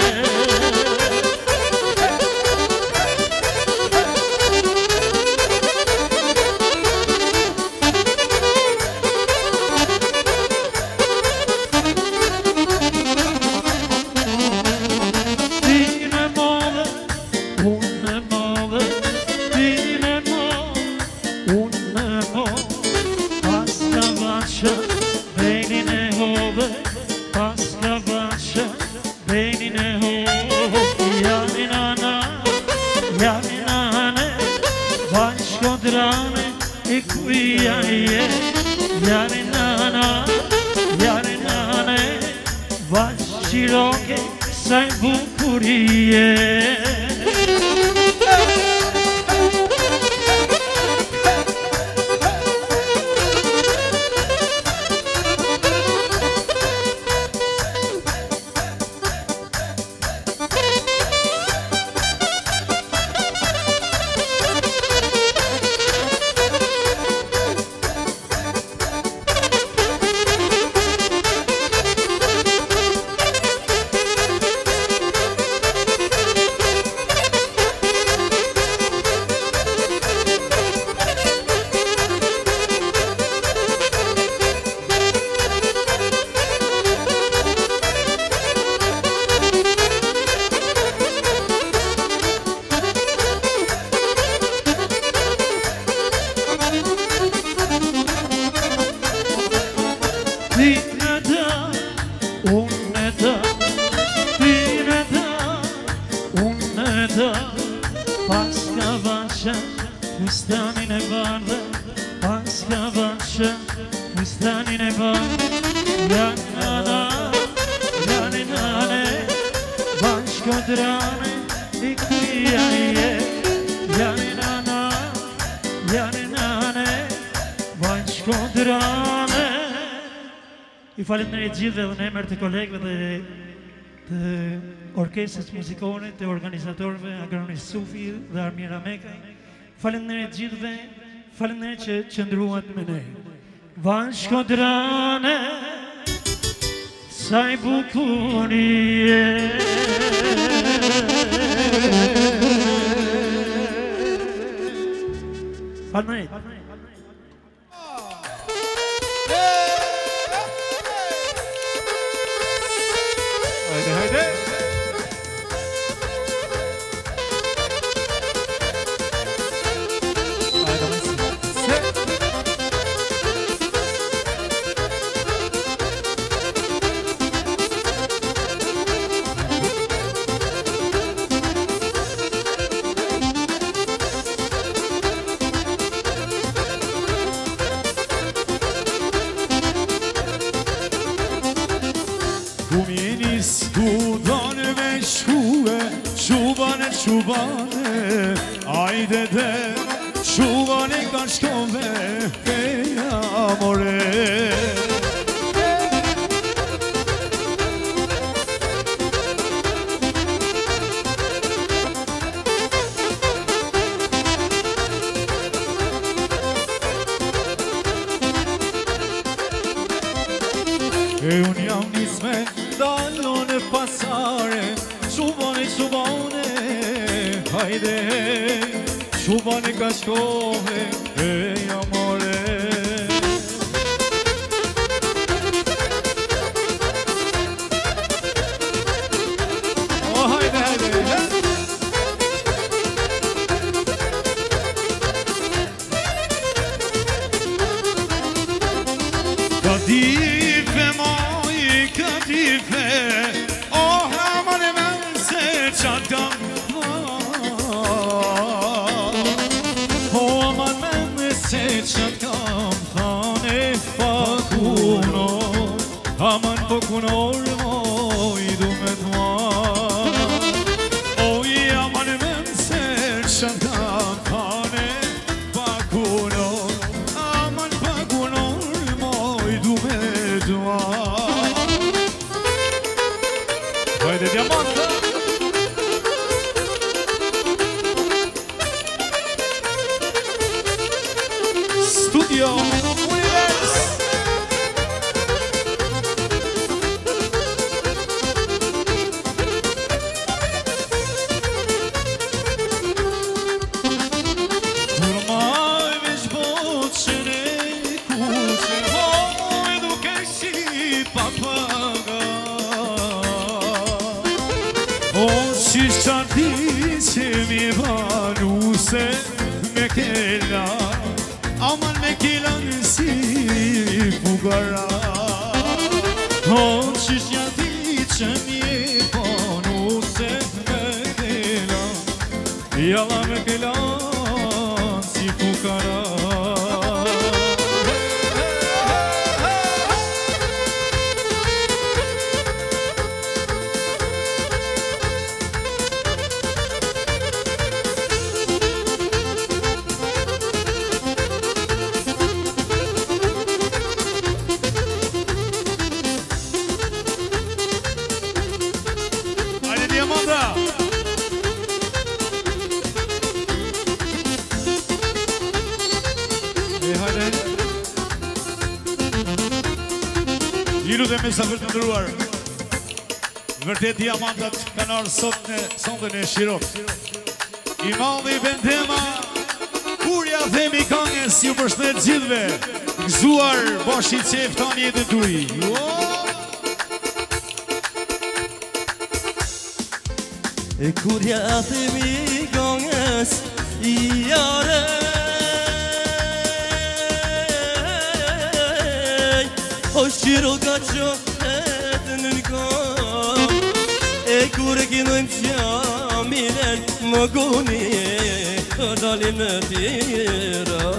S2: Shiroke, saj bukurie Fustanin e bardhe, pas ka vashe, fustanin e bardhe. Jani nana, jani nane, shkodrane I kuja je Jane nana Jane nane Vaj shkodrane I falenderit gjithve dhe në emër të kolegëve dhe të orkestrës muzikore, të organizatorëve Agronis Sufi dhe Armira Mekaj. Falenderit gjithve, falenderit që qëndruat me ne. Vaj shkodrane Sa I bukurie Falenderit.
S7: Hajde, hajde! Shubane, ajde dhe Shubane ka shkove Feja more E unë jam nisme dalon e pasare Shubane, shubane Hajde, shubane ka shkove, ej amore O, hajde, hajde Kadife, moj, kadife O, hamane men se qatam Se që kam thane pakunor Aman pakunor moj du me t'ma Oj aman men se që kam thane pakunor Aman pakunor moj du me t'ma Hajde diamanta Studio Univers Kur maj veç boqën e kuqën Hoj duke si papaga O qish qarti që mi banu se me kella Aman me kilan si fugara O qish jati që mje ponu se me kilan Jalla me kilan si fugara Ilu dhe me sa për të ndëruar Vërtet diamantat kanë arë sot në sondën e Shirok I madhi Bendema Kurja themi kanges ju përshnet gjithve Gëzuar bashi qef tani e të tuj
S9: E kurja themi kanges I jare O shiro ka qohet në kam E kur e kinojmë qaminen Më goni e dalim në tjera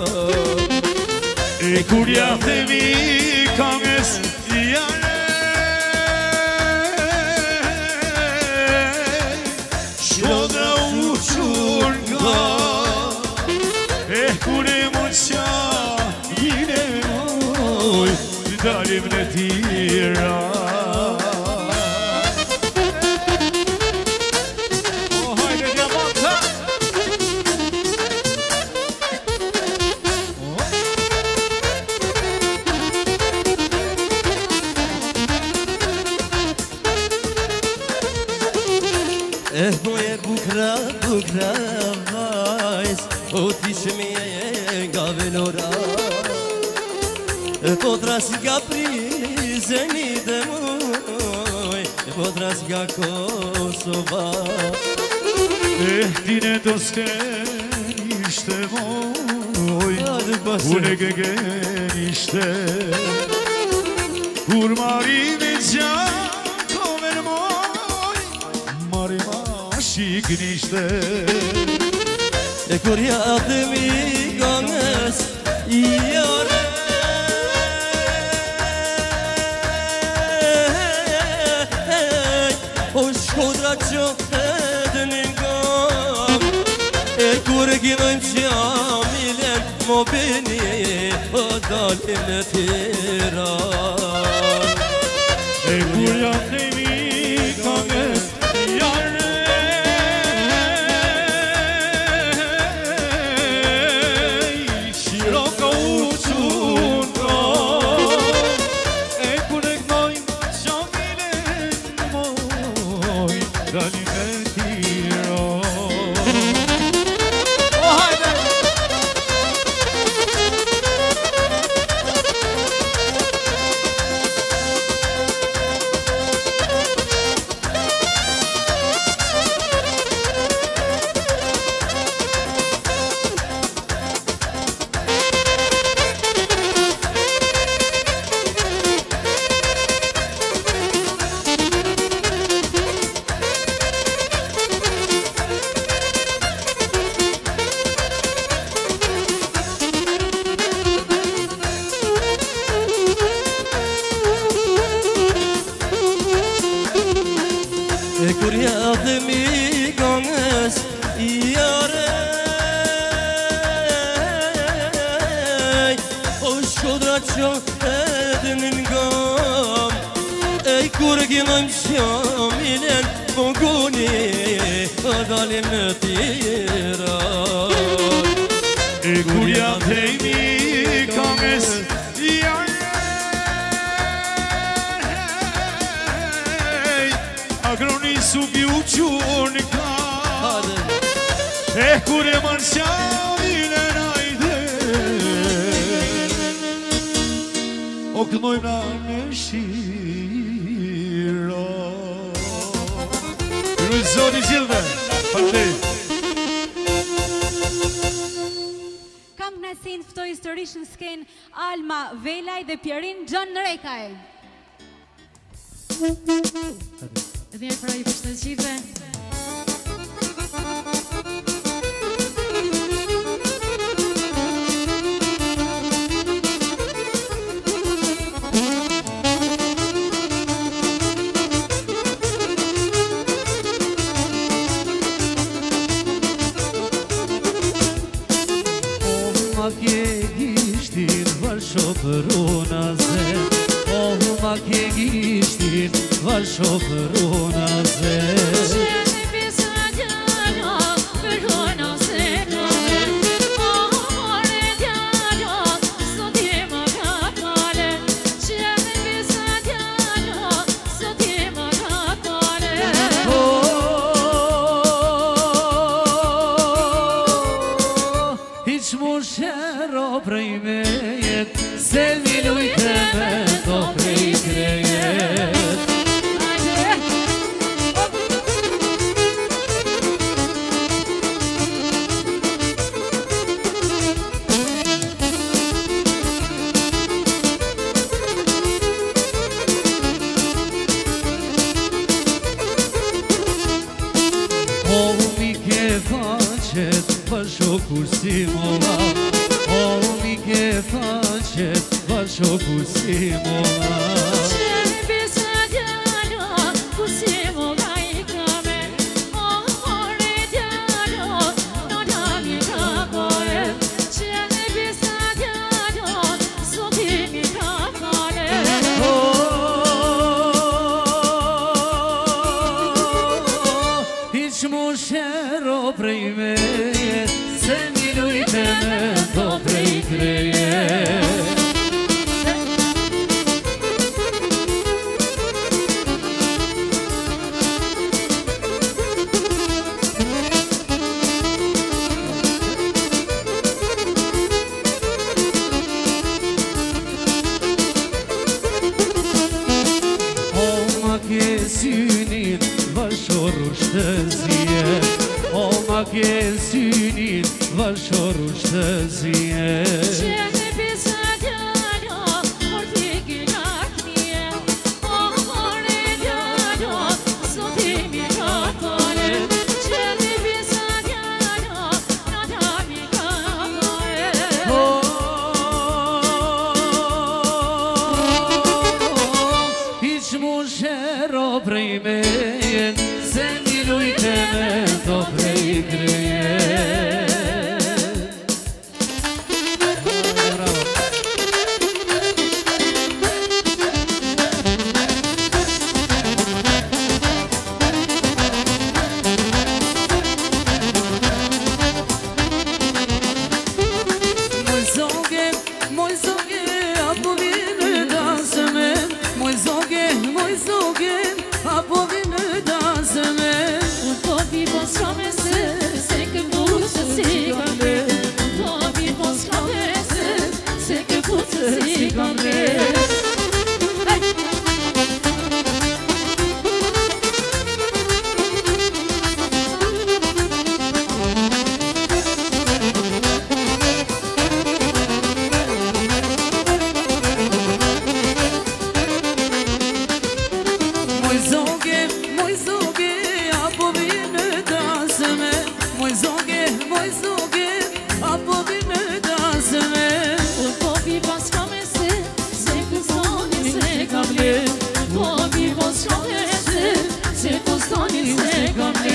S7: E kur ja themi kanges jare dalim në Tiranë.
S9: E moje bukra, bukra vajz, o ti që mi e nga velora. E potras nga prizeni dhe muj, e potras nga Kosova.
S7: E tine do s'ken ishte moj, unë e gëgen ishte. Kur marim e gjakove në moj, marim ashik nishte.
S9: E kur jatëm i gëngës i ore, o shkodra që edhe një gëm. E kur e gjinojmë që amilen mo bini, o dalim në Tiranë.
S7: E kur jatëm i gëngës i ore,
S5: Hiç mu shero prej meje, se mi lujte me do prej kreje.
S2: Synin vashorru shtëzije, o ma ke synin vashorru shtëzije.
S4: Qene pisa djalo, por t'i gëllat mje, o more djalo, sot i mi katore. Qene pisa djalo, në t'ami katore.
S5: Hiç mu shero prej meje, se mi lujte me do prej kreje. Moj zoge, moj zoge, apo vine dansë me. Moj zoge, moj zoge, apo vine dansë me.
S4: Po vi mos ka me se, se ke putë si kanë. Po vi mos ka me se, se ke putë si kanë.
S5: Moj zoge, moj zoge, apo vine dansë me. Moj zoge, moj zoge, apo vine dansë me.
S4: Po vi mos ka me se, se ke stoni se kanë. Po vi mos ka me se, se ke stoni se kanë.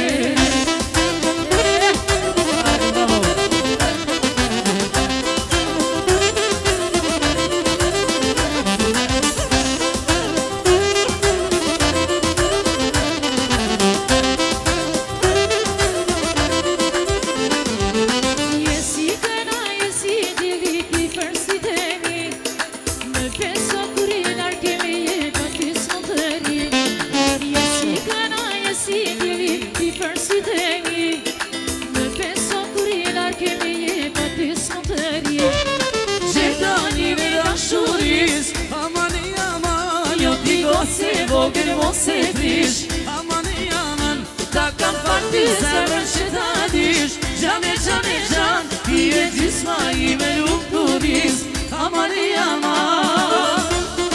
S4: Jesi këna, jesi dili ti përsi të mi. Më peso kur i larkemi e në ty së të ri. Jesi këna, jesi dili ti përsi të mi. Më peso kur i larkemi e në ty së të ri.
S5: Gjetani me dashuris, amani aman, jo t'i gose vogël mos e prish. Amani aman, ta kam pak ty zemrën që ta dish. Gjane, gjane, gjan, ti e gjisma i me nuk turis. Amani aman.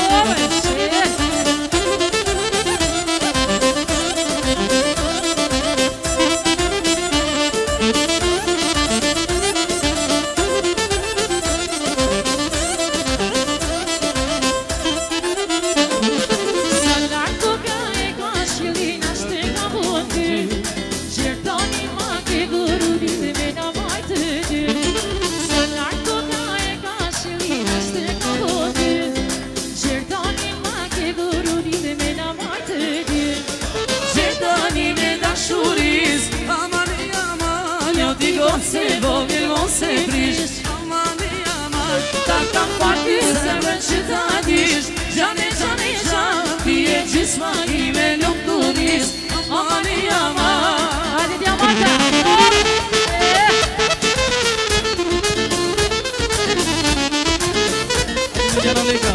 S4: Sa largo ka e ka shilin ashtë nga botë. Gjertani ma ke gururi dhe me na majtë dy. Sa largo ka e ka shilin ashtë nga botë. Gjertani ma ke gururi dhe me na majtë dy.
S5: Gjetani me dashuris, amani aman, jo t'i gose vogël mos e prish. Amani aman, ta kam pak ty zemrën që ta dish. Gjane, gjane, gjan, ti e gjisma i me nuk turis. Amani aman.
S4: Hadi Diamanta!
S2: Janolika.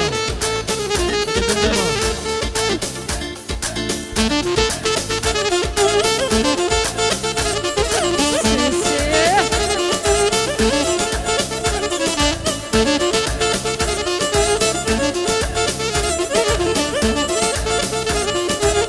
S4: Se, se.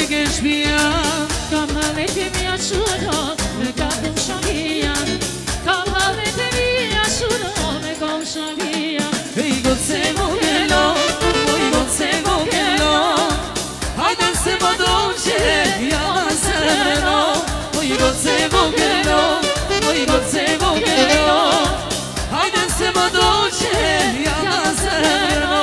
S5: ke shpia
S4: Ka halë të mia shuro me katëm shalia Ka halë të mia shuro me katëm shalia
S5: Ej goce vogëlo, oj goce vogëlo Hajde se më doqe, ja zemrëno Oj goce vogëlo, oj goce vogëlo Hajde se më doqe, ja zemrëno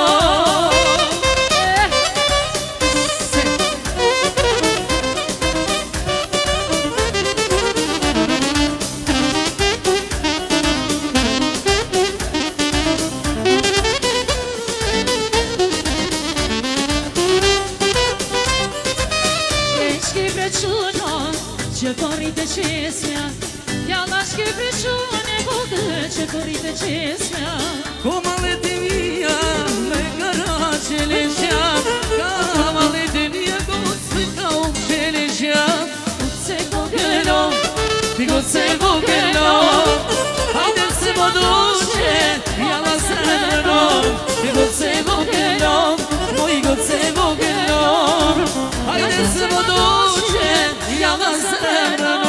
S4: Që korrit e qesmja Jalla shke preshon e vogë Që korrit e qesmja
S5: Komalet e mija me kara qeleshja Komalet e mija goce ka u qeleshja
S4: Goce vogëlo,
S5: ti goce vogëlo Hajde se më doqe, jalla zemrëno Ti goce vogëlo, moj goce vogëlo Hajde se më doqe, jalla zemrëno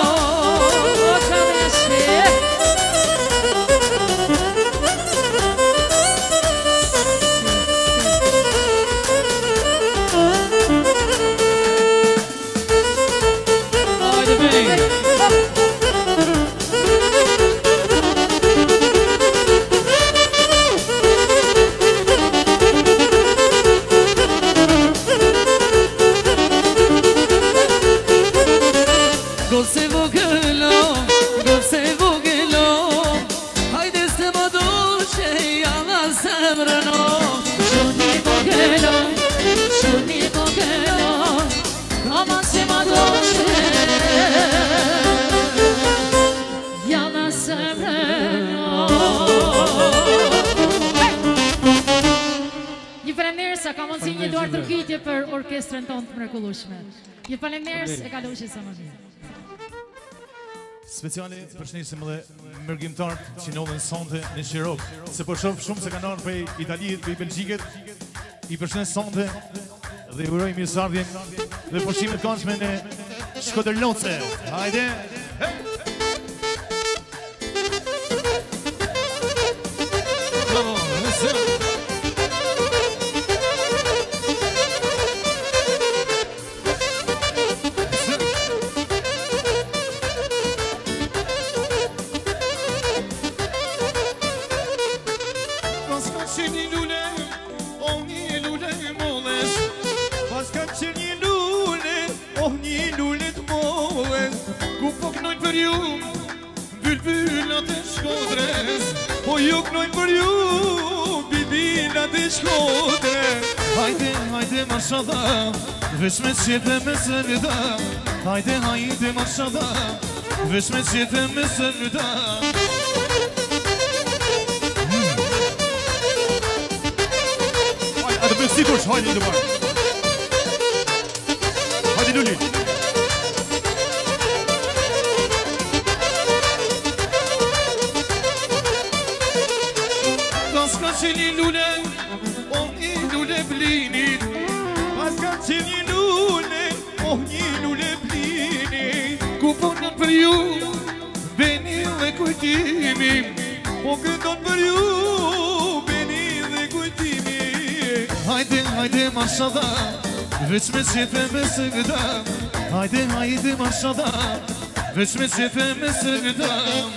S5: Goce vogëlo, goce vogëlo Hajde se më doqe, jalla zemrëno
S4: Shuni vogëlo, shuni vogëlo Ama se më doqe Jalla zemrëno Një falenderës a ka mundësi një duar tërkitje për orkestrën tonë të mrekullueshme. Një falenderës e kalushi sa më mirë.
S7: Speciale përshëndesim edhe mërgjimtarët që ndodhen sonte në Shirok. Se po shoh shumë se kanë ardhur prej Italisë, prej Belgjikës. I përshëndes sonte dhe uroj mirësardhjen dhe pushime të këndshme në Shkodërloce. Hajde! Bravo, listen. Bülbülat e Shkodrës Po ju knojnë për ju Bibilat e Shkodrës Hajde, hajde marshada Vesh me qete me sërda Hajde, hajde marshada Vesh me qete me sërda Hajde, bëjë si kush, hajde i dëbar Hajde lulli Paska që një lule, o një lule blinit Paska që një lule, o një lule blinit Ku punën për ju, beni dhe kujtimi Po këndon për ju, beni dhe kujtimi Hajde, hajde marshada, veç me qete me sëgda Hajde, hajde marshada, veç me qete me sëgda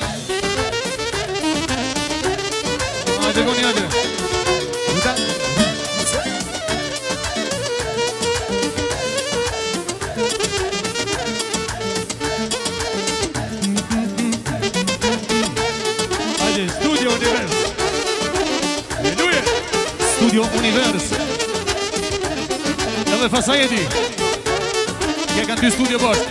S7: Hajde, goni, hajde. Uta. Hajde, Studio Univers. Aleluja. Studio Univers. Edhe Fasajeti. Kje kanë dy studio bashkë.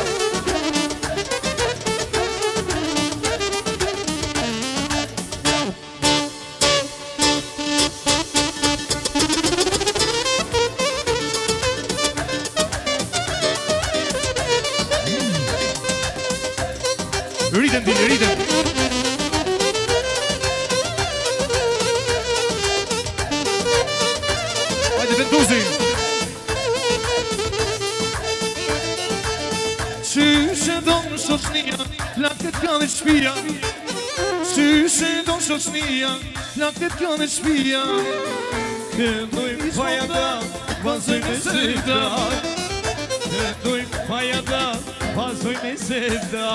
S7: Rritëm t'i, rritëm. Hajde ventuzi.
S2: don shoqnia, flakët ka dhe shpia. Qyshe don shoqnia, flakët ka dhe shpia.
S7: Këndojmë fajata, vazhoj me sevda. Këndojmë fajata, vazhoj me sevda.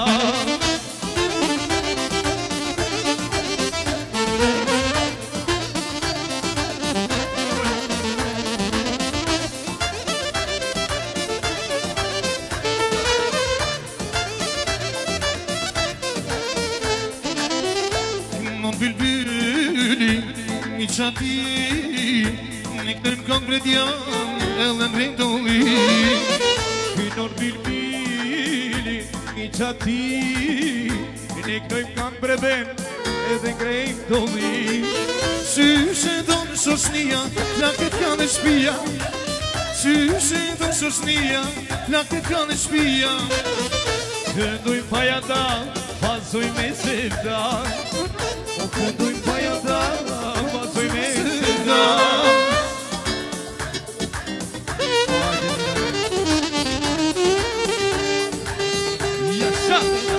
S2: Një qati, një këtëm këngë bredjan, edhe në rejtoli.
S7: Kënor bilbili, një qati, një këtëm këngë breben, edhe në rejtoli.
S2: Qyshe donë shoshnia, flakët ka dhe shpia. Qyshe donë shoshnia, flakët ka dhe shpia.
S7: Këndojmë fajata, vazhoj me sevda. O këndojmë fajata, vazhoj me sevda. Jasha!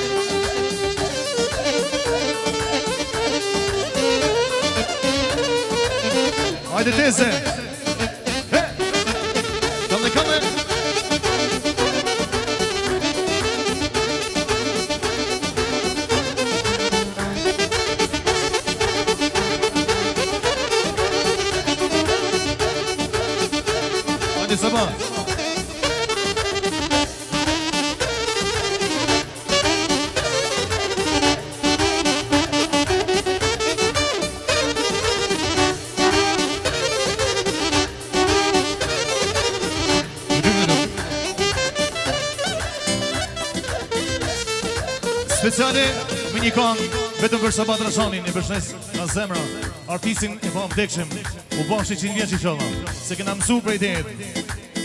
S2: Hajde teze! He! Këmë këmë! Hajde sabah! Speciale me një këngë vetëm për Sabat Rashanin, një përshnes nga zemra, artistin e pa vdekshëm, u bashkë që një vjeç i qëlla, se kena mësu prej dejet.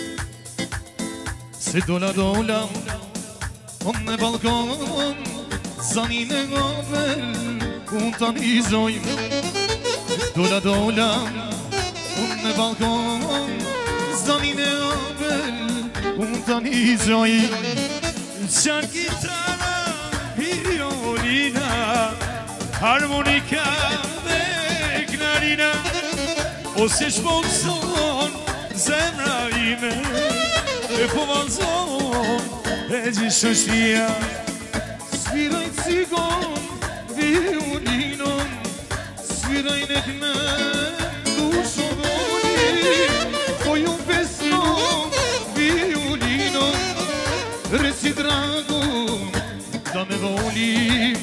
S2: Se dola dola, unë në balkon, zanin e gabel, unë të nizojmë. Dola dola, unë në balkon, zanin e gabel, unë të nizojmë.
S7: Qanë gitara, violina, harmonika dhe knarina, ose shpokson zemra ime, e po valzon e gjithë shpia.
S2: Sviraj cikon, violinon, sviraj në këmen, du shodoni, po ju pesnon, violinon, resi dragon, da me voli.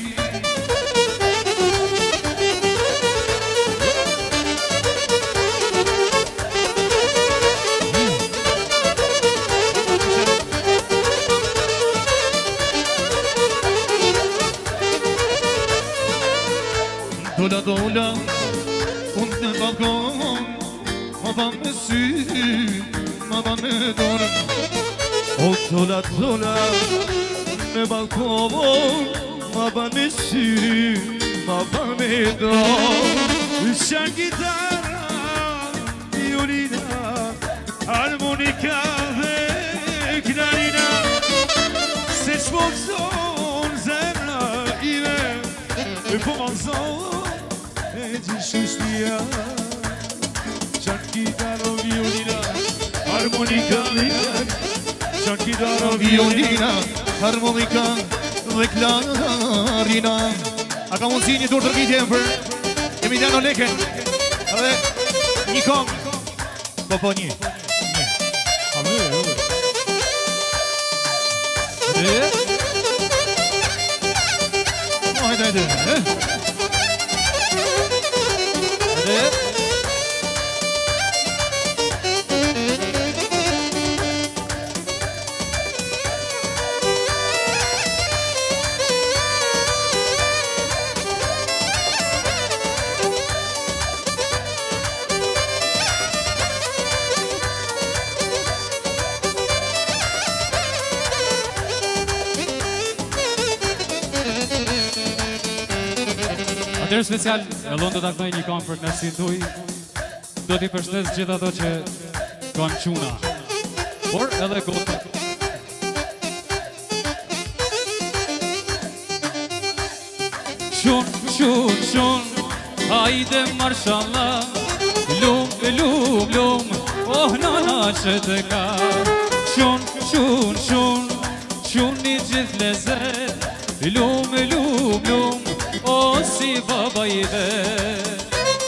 S2: Dola dola, unë në balkon, ma ban me sy, ma ban me dorë.
S7: O dola dola, në balkon, ma ban me sy, ma ban me dorë. Qanë gitara, violina, harmonika dhe knarina, se shpokson zemra ime, e po valzon e gjithë shpia. Qanë gitara, violina, harmonika dhe knarina, qanë gitara,
S2: Violina, harmonika dhe klarina. A ka mundësi një tur tërgjitje për Emiliano Leken, edhe një kong. Po po një. Një. A më e, ove. Dhe? No, hajde, hajde, e? Dhe?
S10: Atërë special, Ellon do të aknoj një kam për nësin tuj. Do t'i përshnes gjitha ato që kanë quna. Por edhe gotë. Shun, shun, shun, hajde marshallah. Lum, lum, lum, oh nana që të ka. Shun, shun, shun, shun një gjithë lezet. Lum, lum, lum, oh si baba i vet.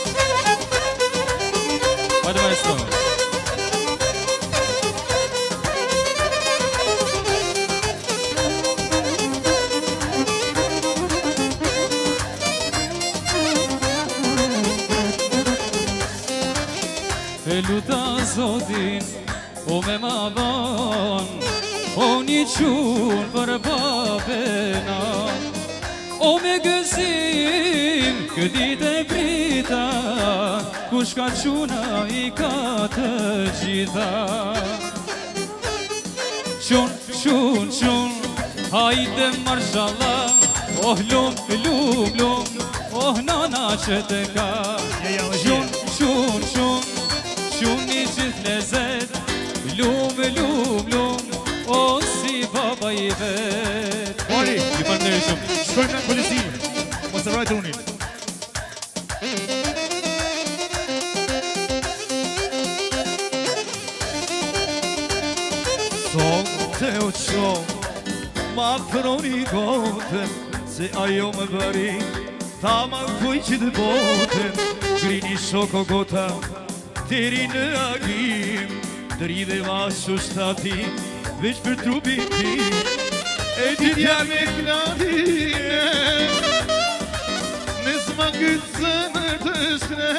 S10: Hajde maestro. E luta Zotin, o me madhon, o një qunë për babena, o me gëzim, këdit e prita, kush ka quna i ka të gjitha. Qun, qun, qun, hajde marshallah, oh lum, lum, lum, oh nana që të ka. Qun, qun, qun, Qun një gjithë lezet, lum, lum, lum, o si baba i vet.
S7: Mari, i përnderishëm, shkojmë në polisi, mos të vrajtë unin. Sot të o qonë, ma froni gotën, se ajo më bëri, ta ma kuj që të botën, grini shoko gota, Teri në agim, dridhe vashu shtati, veç për trupin ti, e ditja me knatine, në s'ma këtë zëmër të shkne,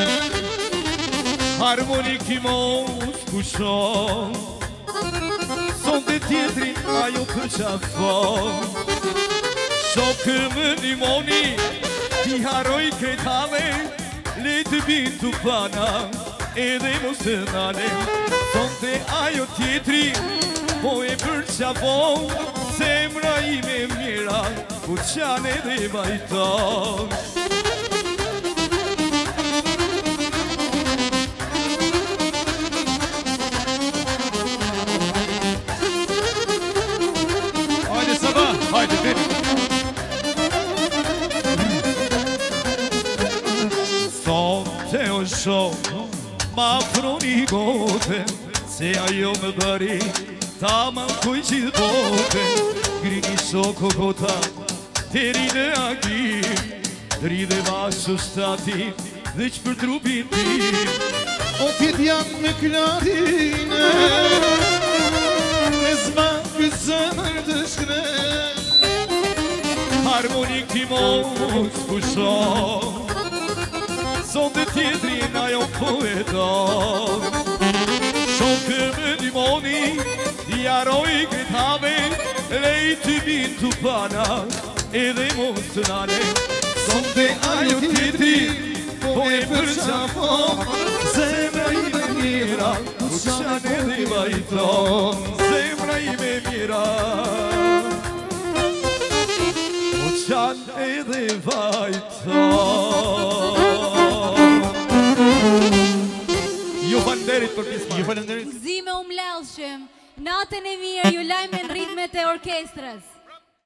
S7: harmonik i mos pushon, son të tjetrin ajo për qafon, shokë më një moni, ti haroj kretave, le të bin të pana, edhe mos të nalem, sonte ajo tjetri, po e për qafon, zemra ime mira, po qanë edhe bajton. Hajde Saba, hajde të Sonte o shumë, ma froni goten, se ajo më bëri, ta ma kuj gjithë boten, grini shoko gota, teri në agim, dridhe vashu shtati, dhe që për trupin tim, o tjet janë me knatine, e zma këtë zëmër të shkne, harmonik ti mos pushon, Son të tjetrin ajo po e don, shokë më një moni, jaroj kretave, lej të bin të pana, edhe mos të nane. Son të ajo tjetrin, po e për qafon, zemra ime mira, po qanë edhe bajton, zemra ime mira, po qanë edhe bajton. Ju falenderit për pjesë. Ju falenderit.
S1: Zime u mlellshëm, natën e mirë, ju lajmë në ritmet e orkestrës.